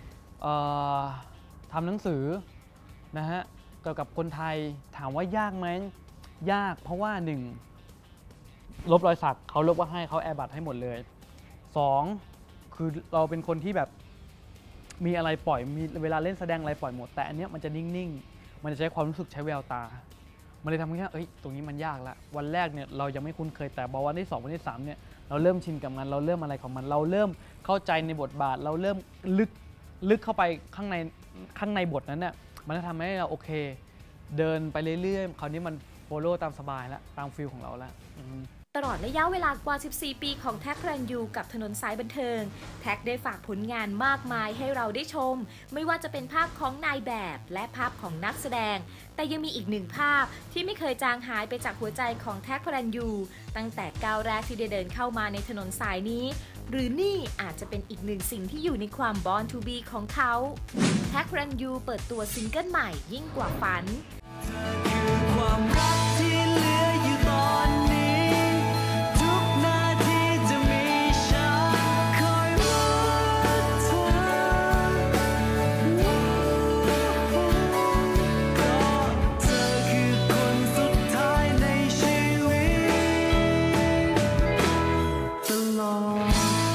ทำหนังสือนะฮะเกี่ยวกับคนไทยถามว่ายากไหมยากเพราะว่าหนึ่งลบรอยสักเขาลบว่าให้เขาแอร์บัตให้หมดเลยสองคือเราเป็นคนที่แบบมีอะไรปล่อยมีเวลาเล่นแสดงอะไรปล่อยหมดแต่อันเนี้ยมันจะนิ่งๆมันจะใช้ความรู้สึกใช้แววตามันเลยทำให้เอ้ยตรงนี้มันยากละวันแรกเนี่ยเรายังไม่คุ้นเคยแต่พอวันที่สองวันที่สามเนี่ยเราเริ่มชินกับมันเราเริ่มอะไรของมันเราเริ่มเข้าใจในบทบาทเราเริ่มลึกลึกเข้าไปข้างในข้างในบทนั้นเนี่ยมันจะทำให้เราโอเคเดินไปเรื่อยๆคราวนี้มันโฟลว์ตามสบายแล้วตามฟิลของเราแล้วตลอดระยะเวลากว่าสิบสี่ปีของแท็ก พระรัญยูกับถนนสายบันเทิงแท็กได้ฝากผลงานมากมายให้เราได้ชมไม่ว่าจะเป็นภาพของนายแบบและภาพของนักแสดงแต่ยังมีอีกหนึ่งภาพที่ไม่เคยจางหายไปจากหัวใจของแท็ก พระรัญยูตั้งแต่ก้าวแรกที่ได้เดินเข้ามาในถนนสายนี้หรือนี่อาจจะเป็นอีกหนึ่งสิ่งที่อยู่ในความ Born to be ของเขาแท็ก พระรัญยูเปิดตัวซิงเกิลใหม่ยิ่งกว่าฝันความรักที่เหลืออยู่ตอนนี้ทุกนาทีจะมีฉันคอยรักเธอเพราะเธอคือคนสุดท้ายในชีวิตตลอดไป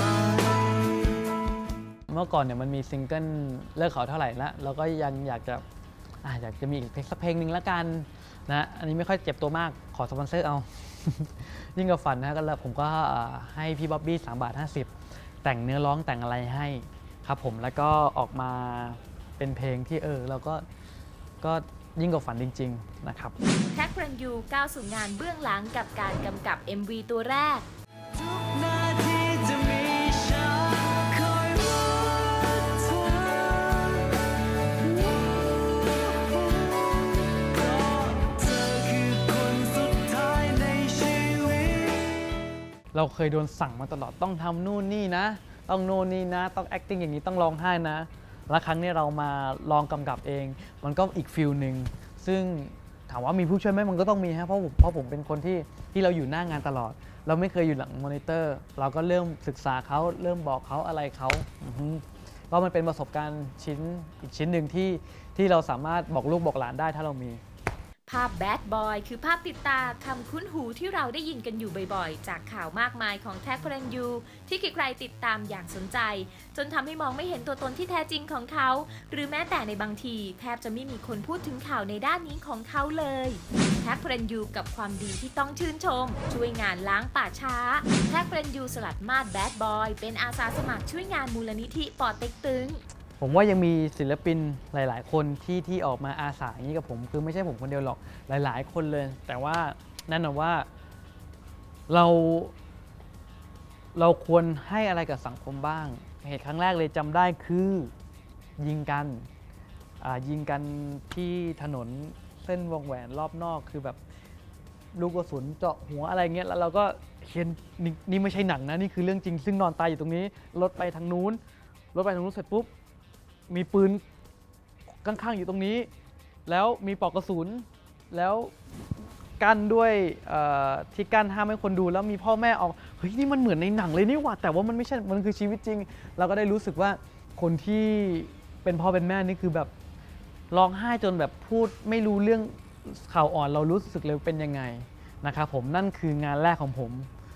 เมื่อก่อนเนี่ยมันมีซิงเกิลเลิกเขาเท่าไหร่ละเราก็ยังอยากจะอยากจะมีอีกสักเพลงหนึ่งแล้วกันนะอันนี้ไม่ค่อยเจ็บตัวมากขอสปอนเซอร์เอา ยิ่งกับฝันนะก็แล้วผมก็ให้พี่บ๊อบบี้สามบาทห้าสิบแต่งเนื้อร้องแต่งอะไรให้ครับผมแล้วก็ออกมาเป็นเพลงที่เออเราก็ก็ยิ่งกับฝันจริงๆนะครับแท็ก พระรัญยูก้าวสู่งานเบื้องหลังกับการกำกับ เอ็ม วี ตัวแรกทุกนาทีจะมีฉันคอยรักเธอเราเคยโดนสั่งมาตลอดต้องทำนู่นนี่นะต้องโน่นนี่นะต้อง acting อย่างนี้ต้องร้องไห้นะและครั้งนี้เรามาลองกำกับเองมันก็อีกฟิลหนึ่งซึ่งถามว่ามีผู้ช่วยไหมมันก็ต้องมีฮะเพราะเพราะผมเป็นคนที่ที่เราอยู่หน้างานตลอดเราไม่เคยอยู่หลังมอนิเตอร์เราก็เริ่มศึกษาเขาเริ่มบอกเขาอะไรเขาก็มันเป็นประสบการณ์ชิ้นอีกชิ้นหนึ่งที่ที่เราสามารถบอกลูกบอกหลานได้ถ้าเรามีภาพ Bad Boy คือภาพติดตาคำคุ้นหูที่เราได้ยินกันอยู่บ่อยๆจากข่าวมากมายของแท็ก พระรัญยูที่ใครๆติดตามอย่างสนใจจนทำให้มองไม่เห็นตัวตนที่แท้จริงของเขาหรือแม้แต่ในบางทีแทบจะไม่มีคนพูดถึงข่าวในด้านนี้ของเขาเลยแท็ก พระรัญยูกับความดีที่ต้องชื่นชมช่วยงานล้างป่าช้าแท็ก พระรัญยูสลัดมาด Bad Boy เป็นอาสาสมัครช่วยงานมูลนิธิป่อเต็กตึงผมว่ายังมีศิลปินหลายๆคนที่ที่ออกมาอาสาอย่างนี้กับผมคือไม่ใช่ผมคนเดียวหรอกหลายๆคนเลยแต่ว่าแน่นอนว่าเราเราควรให้อะไรกับสังคมบ้างเหตุครั้งแรกเลยจำได้คือยิงกันยิงกันที่ถนนเส้นวงแหวนรอบนอกคือแบบลูกกระสุนเจาะหัวอะไรเงี้ยแล้วเราก็เห็น น, นี่ไม่ใช่หนังนะนี่คือเรื่องจริงซึ่งนอนตายอยู่ตรงนี้รถไปทางนู้นรถไปทางนู้นเสร็จปุ๊บมีปืนข้างๆอยู่ตรงนี้แล้วมีปลอกกระสุนแล้วกั้นด้วยที่กั้นห้ามให้คนดูแล้วมีพ่อแม่ออกเฮ้ยนี่มันเหมือนในหนังเลยนี่หว่าแต่ว่ามันไม่ใช่มันคือชีวิตจริงเราก็ได้รู้สึกว่าคนที่เป็นพ่อเป็นแม่นี่คือแบบร้องไห้จนแบบพูดไม่รู้เรื่องข่าวอ่อนเรารู้สึกเลยเป็นยังไงนะครับผมนั่นคืองานแรกของผม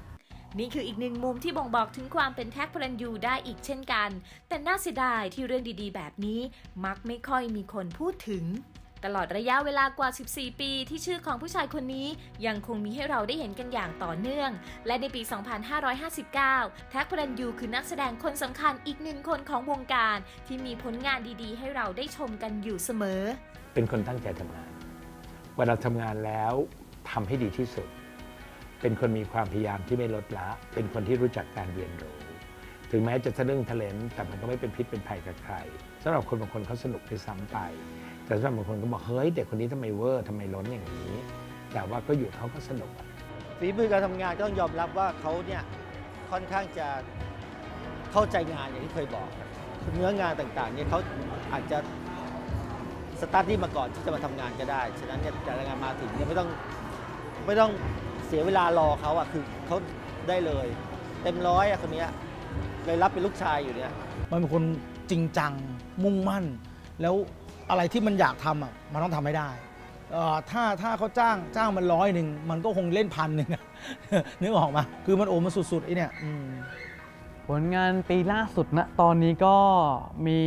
นี่คืออีกหนึ่งมุมที่บ่งบอกถึงความเป็นแท็กพระรันยูได้อีกเช่นกันแต่น่าเสียดายที่เรื่องดีๆแบบนี้มักไม่ค่อยมีคนพูดถึงตลอดระยะเวลากว่าสิบสี่ปีที่ชื่อของผู้ชายคนนี้ยังคงมีให้เราได้เห็นกันอย่างต่อเนื่องและในปี สองพันห้าร้อยห้าสิบเก้า แท็กพระรันยูคือนักแสดงคนสำคัญอีกหนึ่งคนของวงการที่มีผลงานดีๆให้เราได้ชมกันอยู่เสมอเป็นคนตั้งใจทำงานเวลาทำงานแล้วทำให้ดีที่สุดเป็นคนมีความพยายามที่ไม่ลดละเป็นคนที่รู้จักการเรียนรู้ถึงแม้จะทะลึ่งทะเลนแต่มันก็ไม่เป็นพิษเป็นภัยกับใครสำหรับคนบางคนเขาสนุกด้วยซ้ำไปแต่สำหรับบางคนก็บอกเฮ้ยเด็กคนนี้ทำไมเวอร์ทำไมล้นอย่างนี้แต่ว่าก็อยู่เขาก็สนุกฝีมือการทำงานก็ต้องยอมรับว่าเขาเนี่ยค่อนข้างจะเข้าใจงานอย่างที่เคยบอกเนื้องานต่างๆเนี่ยเขาอาจจะสตาร์ทที่มาก่อนที่จะมาทำงานก็ได้ฉะนั้นเนี่ยแต่ละงานมาถึงเนี่ยไม่ต้องไม่ต้องเสียเวลารอเขาอ่ะคือเขาได้เลยเต็มร้อยอ่ะคนนี้เลยรับเป็นลูกชายอยู่เนี่ยมันเป็นคนจริงจังมุ่งมั่นแล้วอะไรที่มันอยากทำอ่ะมันต้องทำให้ได้ถ้าถ้าเขาจ้างจ้างมันร้อยหนึ่งมันก็คงเล่นพันหนึ่งนึกออกมาคือมันโอ้มันสุดๆไอ้เนี่ยผลงานปีล่าสุดนะตอนนี้ก็มี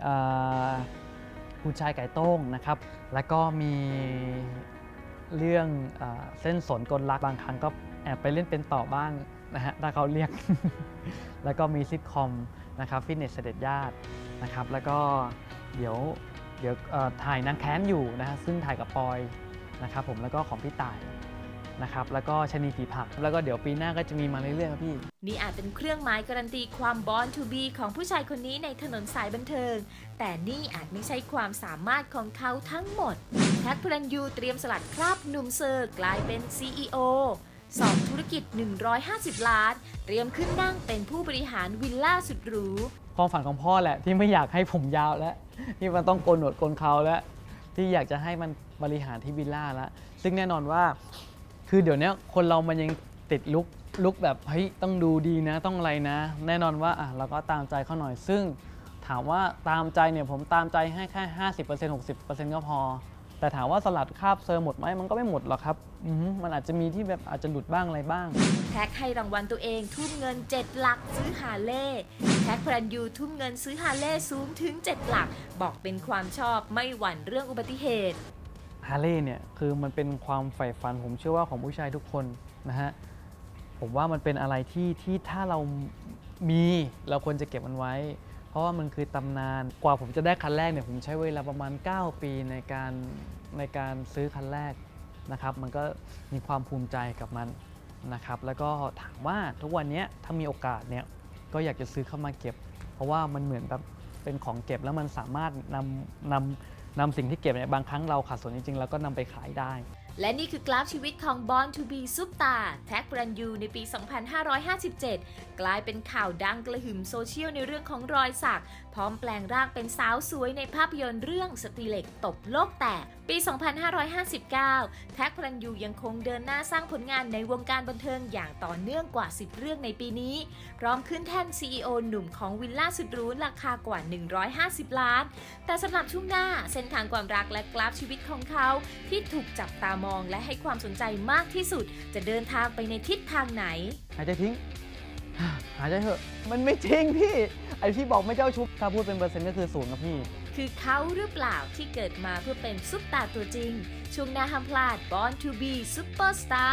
ผู้ชายไก่โต้งนะครับแล้วก็มีเรื่องเส้นสนกลรักบางครั้งก็แอบไปเล่นเป็นต่อบ้างนะฮะถ้าเขาเรียก แล้วก็มีซิทคอมนะครับฟิตเนสเสด็จญาตินะครับแล้วก็เดี๋ยวเดี๋ยวถ่ายนางแค้นอยู่นะฮะซึ่งถ่ายกับปอยนะครับผมแล้วก็ของพี่ต่ายนะครับแล้วก็ชนีผีผักแล้วก็เดี๋ยวปีหน้าก็จะมีมาเรื่อยๆครับพี่นี่อาจเป็นเครื่องหมายการันตีความ Born to be ของผู้ชายคนนี้ในถนนสายบันเทิงแต่นี่อาจไม่ใช่ความสามารถของเขาทั้งหมดแท็กพระรันยูเตรียมสลัดคราบหนุ่มเซอร์กลายเป็น ซี อี โอ สอบธุรกิจหนึ่งร้อยห้าสิบล้านเตรียมขึ้นนั่งเป็นผู้บริหารวิลล่าสุดหรูความฝันของพ่อแหละที่ไม่อยากให้ผมยาวแล้วที่มันต้องโกนหนวดโกนเขาแล้วที่อยากจะให้มันบริหารที่วิลล่าแล้วซึ่งแน่นอนว่าคือเดี๋ยวนี้คนเรามันยังติดลุกลุกแบบเฮ้ยต้องดูดีนะต้องอะไรนะแน่นอนว่าอ่ะเราก็ตามใจเขาหน่อยซึ่งถามว่าตามใจเนี่ยผมตามใจให้แค่ ห้าสิบเปอร์เซ็นต์ หกสิบเปอร์เซ็นต์ ก็พอแต่ถามว่าสลัดคราบเซอร์หมดไหมมันก็ไม่หมดหรอกครับมันอาจจะมีที่แบบอาจจะหลุดบ้างอะไรบ้างแท็กให้รางวัลตัวเองทุ่มเงินเจ็ดหลักซื้อฮาร์เลย์แท็กพระรันยูทุ่มเงินซื้อฮาร์เลย์สูงถึงเจ็ดหลักบอกเป็นความชอบไม่หวั่นเรื่องอุบัติเหตุฮาร์เลย์เนี่ยคือมันเป็นความใฝ่ฝันผมเชื่อว่าของผู้ชายทุกคนนะฮะผมว่ามันเป็นอะไรที่ที่ถ้าเรามีเราควรจะเก็บมันไว้เพราะว่ามันคือตำนานกว่าผมจะได้คันแรกเนี่ยผมใช้เวลาประมาณเก้าปีในการในการซื้อคันแรกนะครับมันก็มีความภูมิใจกับมันนะครับแล้วก็ถามว่าทุกวันนี้ถ้ามีโอกาสเนี่ยก็อยากจะซื้อเข้ามาเก็บเพราะว่ามันเหมือนแบบเป็นของเก็บแล้วมันสามารถนำนำนำสิ่งที่เก็บเนี่ยบางครั้งเราขาดส่วนจริงๆแล้วก็นำไปขายได้และนี่คือกราฟชีวิตของ Born to be ซุปตาร์แท็กพระรันยูในปี สองพันห้าร้อยห้าสิบเจ็ด กลายเป็นข่าวดังกระหึ่มโซเชียลในเรื่องของรอยสักพร้อมแปลงร่างเป็นสาวสวยในภาพยนตร์เรื่องสตรีเหล็กตบโลกแตกปี สองพันห้าร้อยห้าสิบเก้า แท็กพระรันยูยังคงเดินหน้าสร้างผลงานในวงการบันเทิงอย่างต่อเนื่องกว่าสิบเรื่องในปีนี้พร้อมขึ้นแท่น ซี อี โอ หนุ่มของวิลล่าสุดหรูราคากว่าหนึ่งร้อยห้าสิบล้านแต่สำหรับช่วงหน้าเส้นทางความรักและกราฟชีวิตของเขาที่ถูกจับตามองและให้ความสนใจมากที่สุดจะเดินทางไปในทิศทางไหนหายใจทิ้งหายใจเถอะมันไม่จริงพี่ไอที่บอกไม่เจ้าชุบถ้าพูดเป็นเปอร์เซ็นต์ก็คือศูนย์ครับพี่คือเขาหรือเปล่าที่เกิดมาเพื่อเป็นซุปตาร์ตัวจริงช่วงหน้าห้ามพลาด Born to be Superstar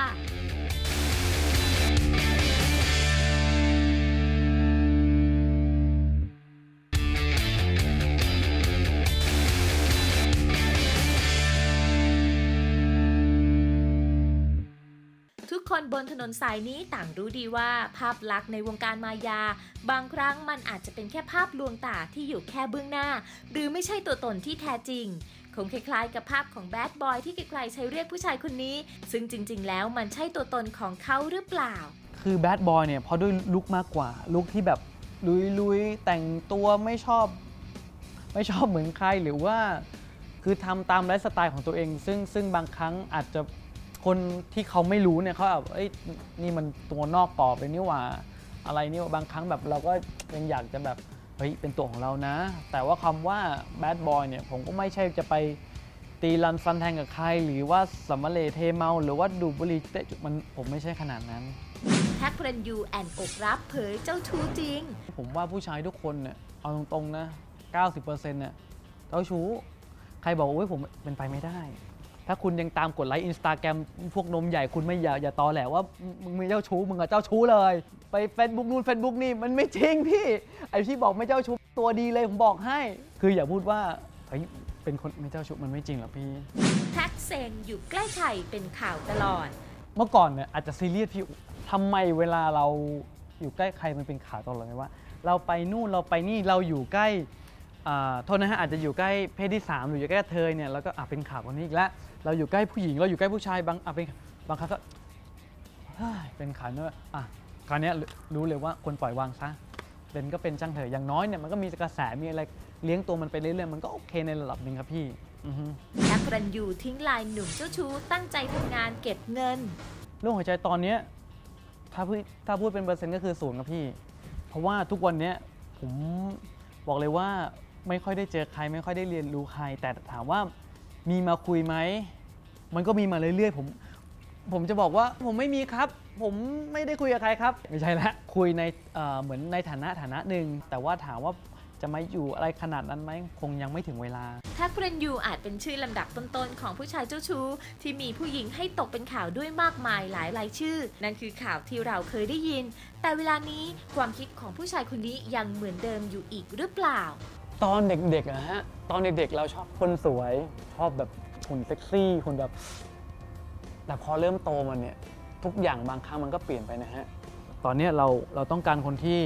คนบนถนนสายนี้ต่างรู้ดีว่าภาพลักษณ์ในวงการมายาบางครั้งมันอาจจะเป็นแค่ภาพลวงตาที่อยู่แค่เบื้องหน้าหรือไม่ใช่ตัวตนที่แท้จริงคงคล้ายๆกับภาพของแบดบอยที่ใครๆใช้เรียกผู้ชายคนนี้ซึ่งจริงๆแล้วมันใช่ตัวตนของเขาหรือเปล่าคือแบดบอยเนี่ยพอด้วยลุคมากกว่าลุคที่แบบลุยๆแต่งตัวไม่ชอบไม่ชอบเหมือนใครหรือว่าคือทำตามไลฟ์สไตล์ของตัวเองซึ่งซึ่งบางครั้งอาจจะคนที่เขาไม่รู้เนี่ยเขาแบบเอ้ยนี่มันตัวนอกกรอบเลยนี่หว่าอะไรนี่บางครั้งแบบเราก็ยังอยากจะแบบเฮ้ยเป็นตัวของเรานะแต่ว่าคำว่าแบดบอยเนี่ยผมก็ไม่ใช่จะไปตีรันฟันแทงกับใครหรือว่าสัมมาเลเทเมาหรือว่าดูบุหรี่เตะมันผมไม่ใช่ขนาดนั้นแท็ท็กพระรันยูแอนอกรับเผยเจ้าชู้จริงผมว่าผู้ชายทุกคนเนี่ยเอาตรงๆนะ เก้าสิบเปอร์เซ็นต์ เนี่ยเจ้าชู้ใครบอกว่าผมเป็นไปไม่ได้ถ้าคุณยังตามกดไลค์อินสตาแกรมพวกนมใหญ่คุณไม่อย่าอย่าตอแหละว่ามึงไม่เจ้าชู้มึงอะเจ้าชู้เลยไป Facebook นู่น Facebook นี่มันไม่จริงพี่ไอ้ที่บอกไม่เจ้าชู้ตัวดีเลยผมบอกให้คืออย่าพูดว่าเฮ้ยเป็นคนไม่เจ้าชู้มันไม่จริงหรอกพี่แท็กเซนอยู่ใกล้ไข่เป็นข่าวตลอดเมื่อก่อนเนี่ยอาจจะซีเรียสพี่ทำไมเวลาเราอยู่ใกล้ใครมันเป็นข่าวตลอดเลยว่าเราไปนู่นเราไปนี่เราอยู่ใกล้โทษนะฮะอาจจะอยู่ใกล้เพศที่สามหรืออยู่ใกล้เธอเนี่ยแล้วก็เป็นข่าวคนนี้อีกแล้วเราอยู่ใกล้ผู้หญิงเราอยู่ใกล้ผู้ชายบางเป็นบางครั้งก็เป็นข่าวเนอะอ่ะคราวนี้รู้เลยว่าควรปล่อยวางซะเป็นก็เป็นช่างเถอะอย่างน้อยเนี่ยมันก็มีกระแสมีอะไรเลี้ยงตัวมันไปเรื่อยๆมันก็โอเคในระดับหนึ่งครับพี่แท็กพระรันยูทิ้งลายหนุ่มเจ้าชู้ตั้งใจทำงานเก็บเงินเรื่องหัวใจตอนนี้ถ้าพูดถ้าพูดเป็นเปอร์เซ็นต์ก็คือศูนย์ครับพี่เพราะว่าทุกวันนี้ผมบอกเลยว่าไม่ค่อยได้เจอใครไม่ค่อยได้เรียนรู้ใครแต่ถามว่ามีมาคุยไหมมันก็มีมาเรื่อยๆผมผมจะบอกว่าผมไม่มีครับผมไม่ได้คุยกับใครครับไม่ใช่ละคุยในเอ่อเหมือนในฐานะฐานะหนึ่งแต่ว่าถามว่าจะมาอยู่อะไรขนาดนั้นไหมคงยังไม่ถึงเวลาแท็กพระรันยูอาจเป็นชื่อลำดับต้นๆของผู้ชายเจ้าชู้ที่มีผู้หญิงให้ตกเป็นข่าวด้วยมากมายหลายรายชื่อนั่นคือข่าวที่เราเคยได้ยินแต่เวลานี้ความคิดของผู้ชายคนนี้ยังเหมือนเดิมอยู่อีกหรือเปล่าตอนเด็กๆอะฮะตอนเด็กๆเราชอบคนสวยชอบแบบหุ่นเซ็กซี่หุ่นแบบแต่พอเริ่มโตมาเนี่ยทุกอย่างบางครั้งมันก็เปลี่ยนไปนะฮะตอนนี้เราเราต้องการคนที่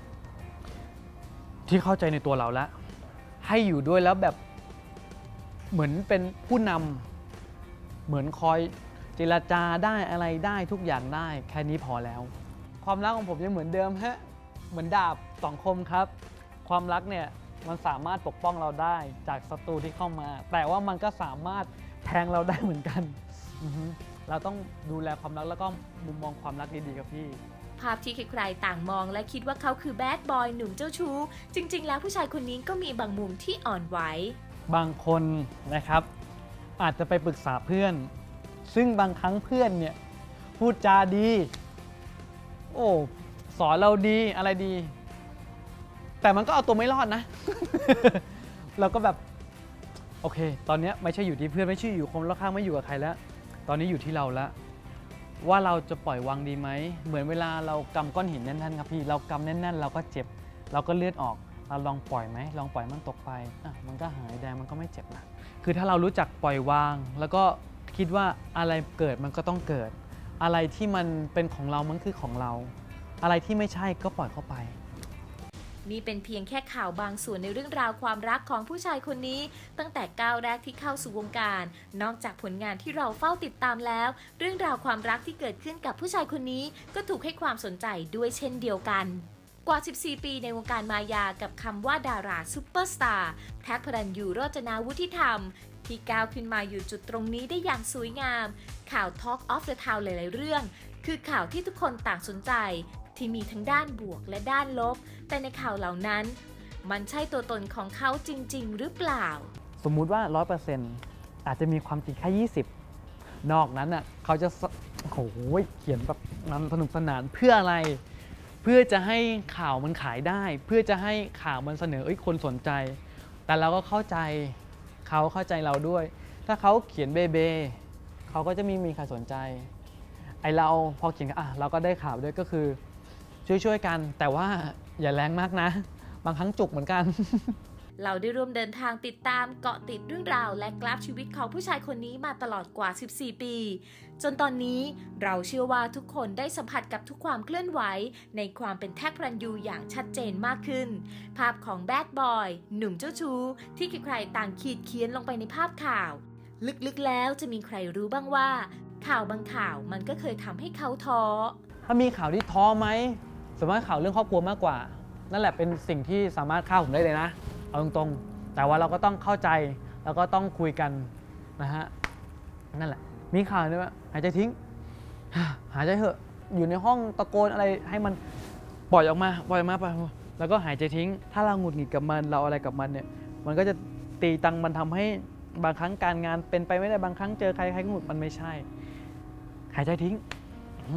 ที่เข้าใจในตัวเราแล้วให้อยู่ด้วยแล้วแบบเหมือนเป็นผู้นำเหมือนคอยเจรจาได้อะไรได้ทุกอย่างได้แค่นี้พอแล้วความรักของผมยังเหมือนเดิมฮะเหมือนดาบสองคมครับความรักเนี่ยมันสามารถปกป้องเราได้จากศัตรูที่เข้ามาแต่ว่ามันก็สามารถแทงเราได้เหมือนกันเราต้องดูแลความรักแล้วก็มุมมองความรักดีๆครับพี่ภาพที่ใครๆต่างมองและคิดว่าเขาคือแบดบอยหนุ่มเจ้าชู้จริงๆแล้วผู้ชายคนนี้ก็มีบางมุมที่อ่อนไหวบางคนนะครับอาจจะไปปรึกษาเพื่อนซึ่งบางครั้งเพื่อนเนี่ยพูดจาดีโอ้สอนเราดีอะไรดีแต่มันก็เอาตัวไม่รอดนะ เราก็แบบโอเคตอนนี้ไม่ใช่อยู่ที่เพื่อนไม่ใช่อยู่คนรอบข้างไม่อยู่กับใครแล้วตอนนี้อยู่ที่เราแล้วว่าเราจะปล่อยวางดีไหมเหมือนเวลาเรากำก้อนหินแน่นๆครับพี่เรากำแน่นๆเราก็เจ็บเราก็เลือดออกเราลองปล่อยไหมลองปล่อยมันตกไปอ่ะมันก็หายแดงมันก็ไม่เจ็บนะคือถ้าเรารู้จักปล่อยวางแล้วก็คิดว่าอะไรเกิดมันก็ต้องเกิดอะไรที่มันเป็นของเรามันคือของเราอะไรที่ไม่ใช่ก็ปล่อยเข้าไปนี่เป็นเพียงแค่ข่าวบางส่วนในเรื่องราวความรักของผู้ชายคนนี้ตั้งแต่ก้าวแรกที่เข้าสู่วงการนอกจากผลงานที่เราเฝ้าติดตามแล้วเรื่องราวความรักที่เกิดขึ้นกับผู้ชายคนนี้ก็ถูกให้ความสนใจด้วยเช่นเดียวกันกว่าสิบสี่ปีในวงการมายากับคำว่าดาราซุปเปอร์สตาร์แท็กพระรันยูโรจนาวุฒิธรรมที่ก้าวขึ้นมาอยู่จุดตรงนี้ได้อย่างสวยงามข่าว Talk of the Town หลายๆเรื่องคือข่าวที่ทุกคนต่างสนใจที่มีทั้งด้านบวกและด้านลบแต่ในข่าวเหล่านั้นมันใช่ตัวตนของเขาจริงๆหรือเปล่าสมมุติว่า ร้อยเปอร์เซ็นต์ อาจจะมีความจริงแค่ยี่สิบนอกนั้นน่ะเขาจะโอ้โหเขียนแบบนั้นสนุกสนานเพื่ออะไรเพื่อจะให้ข่าวมันขายได้เพื่อจะให้ข่าวมันเสนอเอ้ยคนสนใจแต่เราก็เข้าใจเขาเข้าใจเราด้วยถ้าเขาเขียนเบเบเขาก็จะมีมีใครสนใจไอเราพอเขียนอ่ะเราก็ได้ข่าวด้วยก็คือช่วยๆกันแต่ว่าอย่าแรงมากนะบางครั้งจุกเหมือนกันเราได้ร่วมเดินทางติดตามเกาะติดเรื่องราวและกราฟชีวิตของผู้ชายคนนี้มาตลอดกว่าสิบสี่ปีจนตอนนี้เราเชื่อว่าทุกคนได้สัมผัสกับทุกความเคลื่อนไหวในความเป็นแท็กพระรันยูอย่างชัดเจนมากขึ้นภาพของแบดบอยหนุ่มเจ้าชู้ที่ใครๆต่างขีดเขียนลงไปในภาพข่าวลึกๆแล้วจะมีใครรู้บ้างว่าข่าวบางข่าวมันก็เคยทำให้เขาท้อถ้ามีข่าวที่ท้อไหมสมมติข่าวเรื่องครอบครัวมากกว่านั่นแหละเป็นสิ่งที่สามารถฆ่าผมได้เลยนะเอาตรงๆแต่ว่าเราก็ต้องเข้าใจแล้วก็ต้องคุยกันนะฮะนั่นแหละมีข่าวด้วยว่าหายใจทิ้งหายใจเถอะอยู่ในห้องตะโกนอะไรให้มันปล่อยออกมาปล่อยออกมาไปแล้วก็หายใจทิ้งถ้าเราหงุดหงิดกับมันเราอะไรกับมันเนี่ยมันก็จะตีตังมันทำให้บางครั้งการงานเป็นไปไม่ได้บางครั้งเจอใครใครหงุดมันไม่ใช่หายใจทิ้ง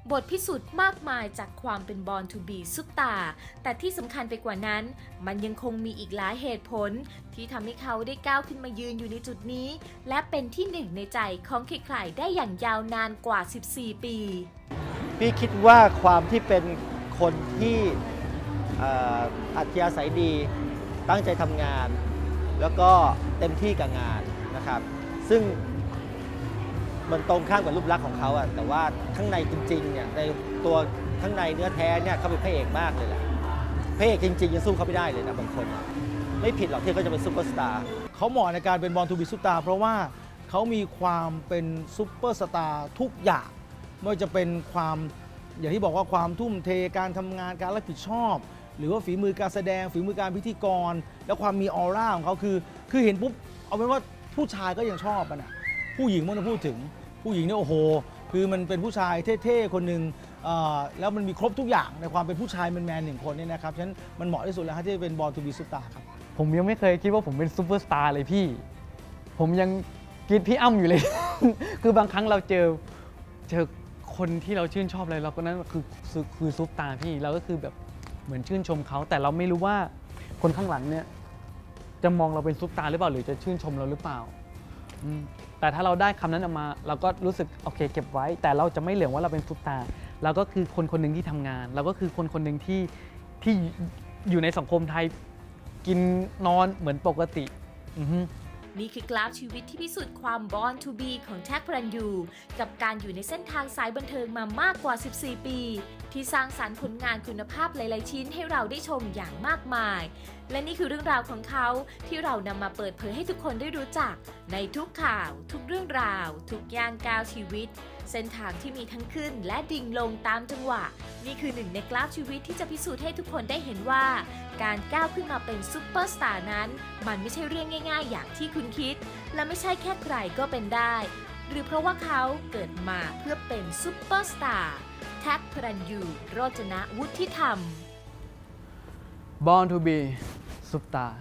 บทพิสูจน์มากมายจากความเป็น Born to be ซุปตาร์แต่ที่สำคัญไปกว่านั้นมันยังคงมีอีกหลายเหตุผลที่ทำให้เขาได้ก้าวขึ้นมายืนอยู่ในจุดนี้และเป็นที่หนึ่งในใจของใครๆได้อย่างยาวนานกว่าสิบสี่ปีพี่คิดว่าความที่เป็นคนที่อัธยาศัยดีตั้งใจทำงานแล้วก็เต็มที่กับงานนะครับซึ่งมันตรงข้ามกับรูปลักษณ์ของเขาอะแต่ว่าข้างในจริงๆเนี่ยในตัวข้างในเนื้อแท้เนี่ยเขาเป็นพระเอกมากเลยแหละพระเอกจริงๆยังสู้เขาไม่ได้เลยนะบางคนไม่ผิดหรอกที่เขาจะเป็นซุปเปอร์สตาร์เขาเหมาะในการเป็น Born to be ซุปตาร์เพราะว่าเขามีความเป็นซุปเปอร์สตาร์ทุกอย่างไม่ว่าจะเป็นความอย่างที่บอกว่าความทุ่มเทการทำงานการรับผิดชอบหรือว่าฝีมือการแสดงฝีมือการพิธีกรแล้วความมีออร่าของเขาคือคือเห็นปุ๊บเอาเป็นว่าผู้ชายก็ยังชอบมันอ่ะผู้หญิงไม่ต้องพูดถึงผู้หญิงเนี่ยโอ้โหคือมันเป็นผู้ชายเท่ๆคนหนึ่งแล้วมันมีครบทุกอย่างในความเป็นผู้ชายแมนๆหนึ่งคนเนี่ยนะครับฉะนั้นมันเหมาะที่สุดแล้วที่จะเป็น Born to be ซุปตาร์ครับผมยังไม่เคยคิดว่าผมเป็นซูเปอร์สตาร์เลยพี่ผมยังคิดพี่อ้ำอยู่เลย คือบางครั้งเราเจอเจอคนที่เราชื่นชอบอะไรเราก็นั้นคือคือซุปตาร์พี่เราก็คือแบบเหมือนชื่นชมเขาแต่เราไม่รู้ว่าคนข้างหลังเนี่ยจะมองเราเป็นซุปตาร์หรือเปล่าหรือจะชื่นชมเราหรือเปล่าแต่ถ้าเราได้คำนั้นออกมาเราก็รู้สึกโอเคเก็บไว้แต่เราจะไม่เหลืองว่าเราเป็นซุปตาร์เราก็คือคนคนหนึ่งที่ทำงานเราก็คือคนคนหนึ่งที่ที่อยู่ในสังคมไทยกินนอนเหมือนปกตินี่คือกราฟชีวิตที่พิสูจน์ความ Born to be ของแท็ก พระรัญยูกับการอยู่ในเส้นทางสายบันเทิงมามากกว่าสิบสี่ปีที่สร้างสรรค์ผลงานคุณภาพหลายๆชิ้นให้เราได้ชมอย่างมากมายและนี่คือเรื่องราวของเขาที่เรานำมาเปิดเผยให้ทุกคนได้รู้จักในทุกข่าวทุกเรื่องราวทุกย่างก้าวชีวิตเส้นทางที่มีทั้งขึ้นและดิ่งลงตามจังหวะนี่คือหนึ่งในกราฟชีวิตที่จะพิสูจน์ให้ทุกคนได้เห็นว่าการก้าวขึ้นมาเป็นซุปเปอร์สตาร์นั้นมันไม่ใช่เรื่องง่ายๆอย่างที่คุณคิดและไม่ใช่แค่ใครก็เป็นได้หรือเพราะว่าเขาเกิดมาเพื่อเป็นซุปเปอร์สตาร์แท็ก พระรัญยู โรจนวุฒิธรรม Born to be ซุปตาร์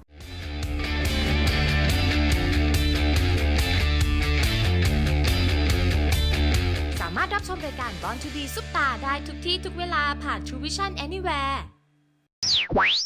สามารถรับชมรายการ Born to be ซุปตาร์ได้ทุกที่ทุกเวลาผ่าน True Vision Anywhere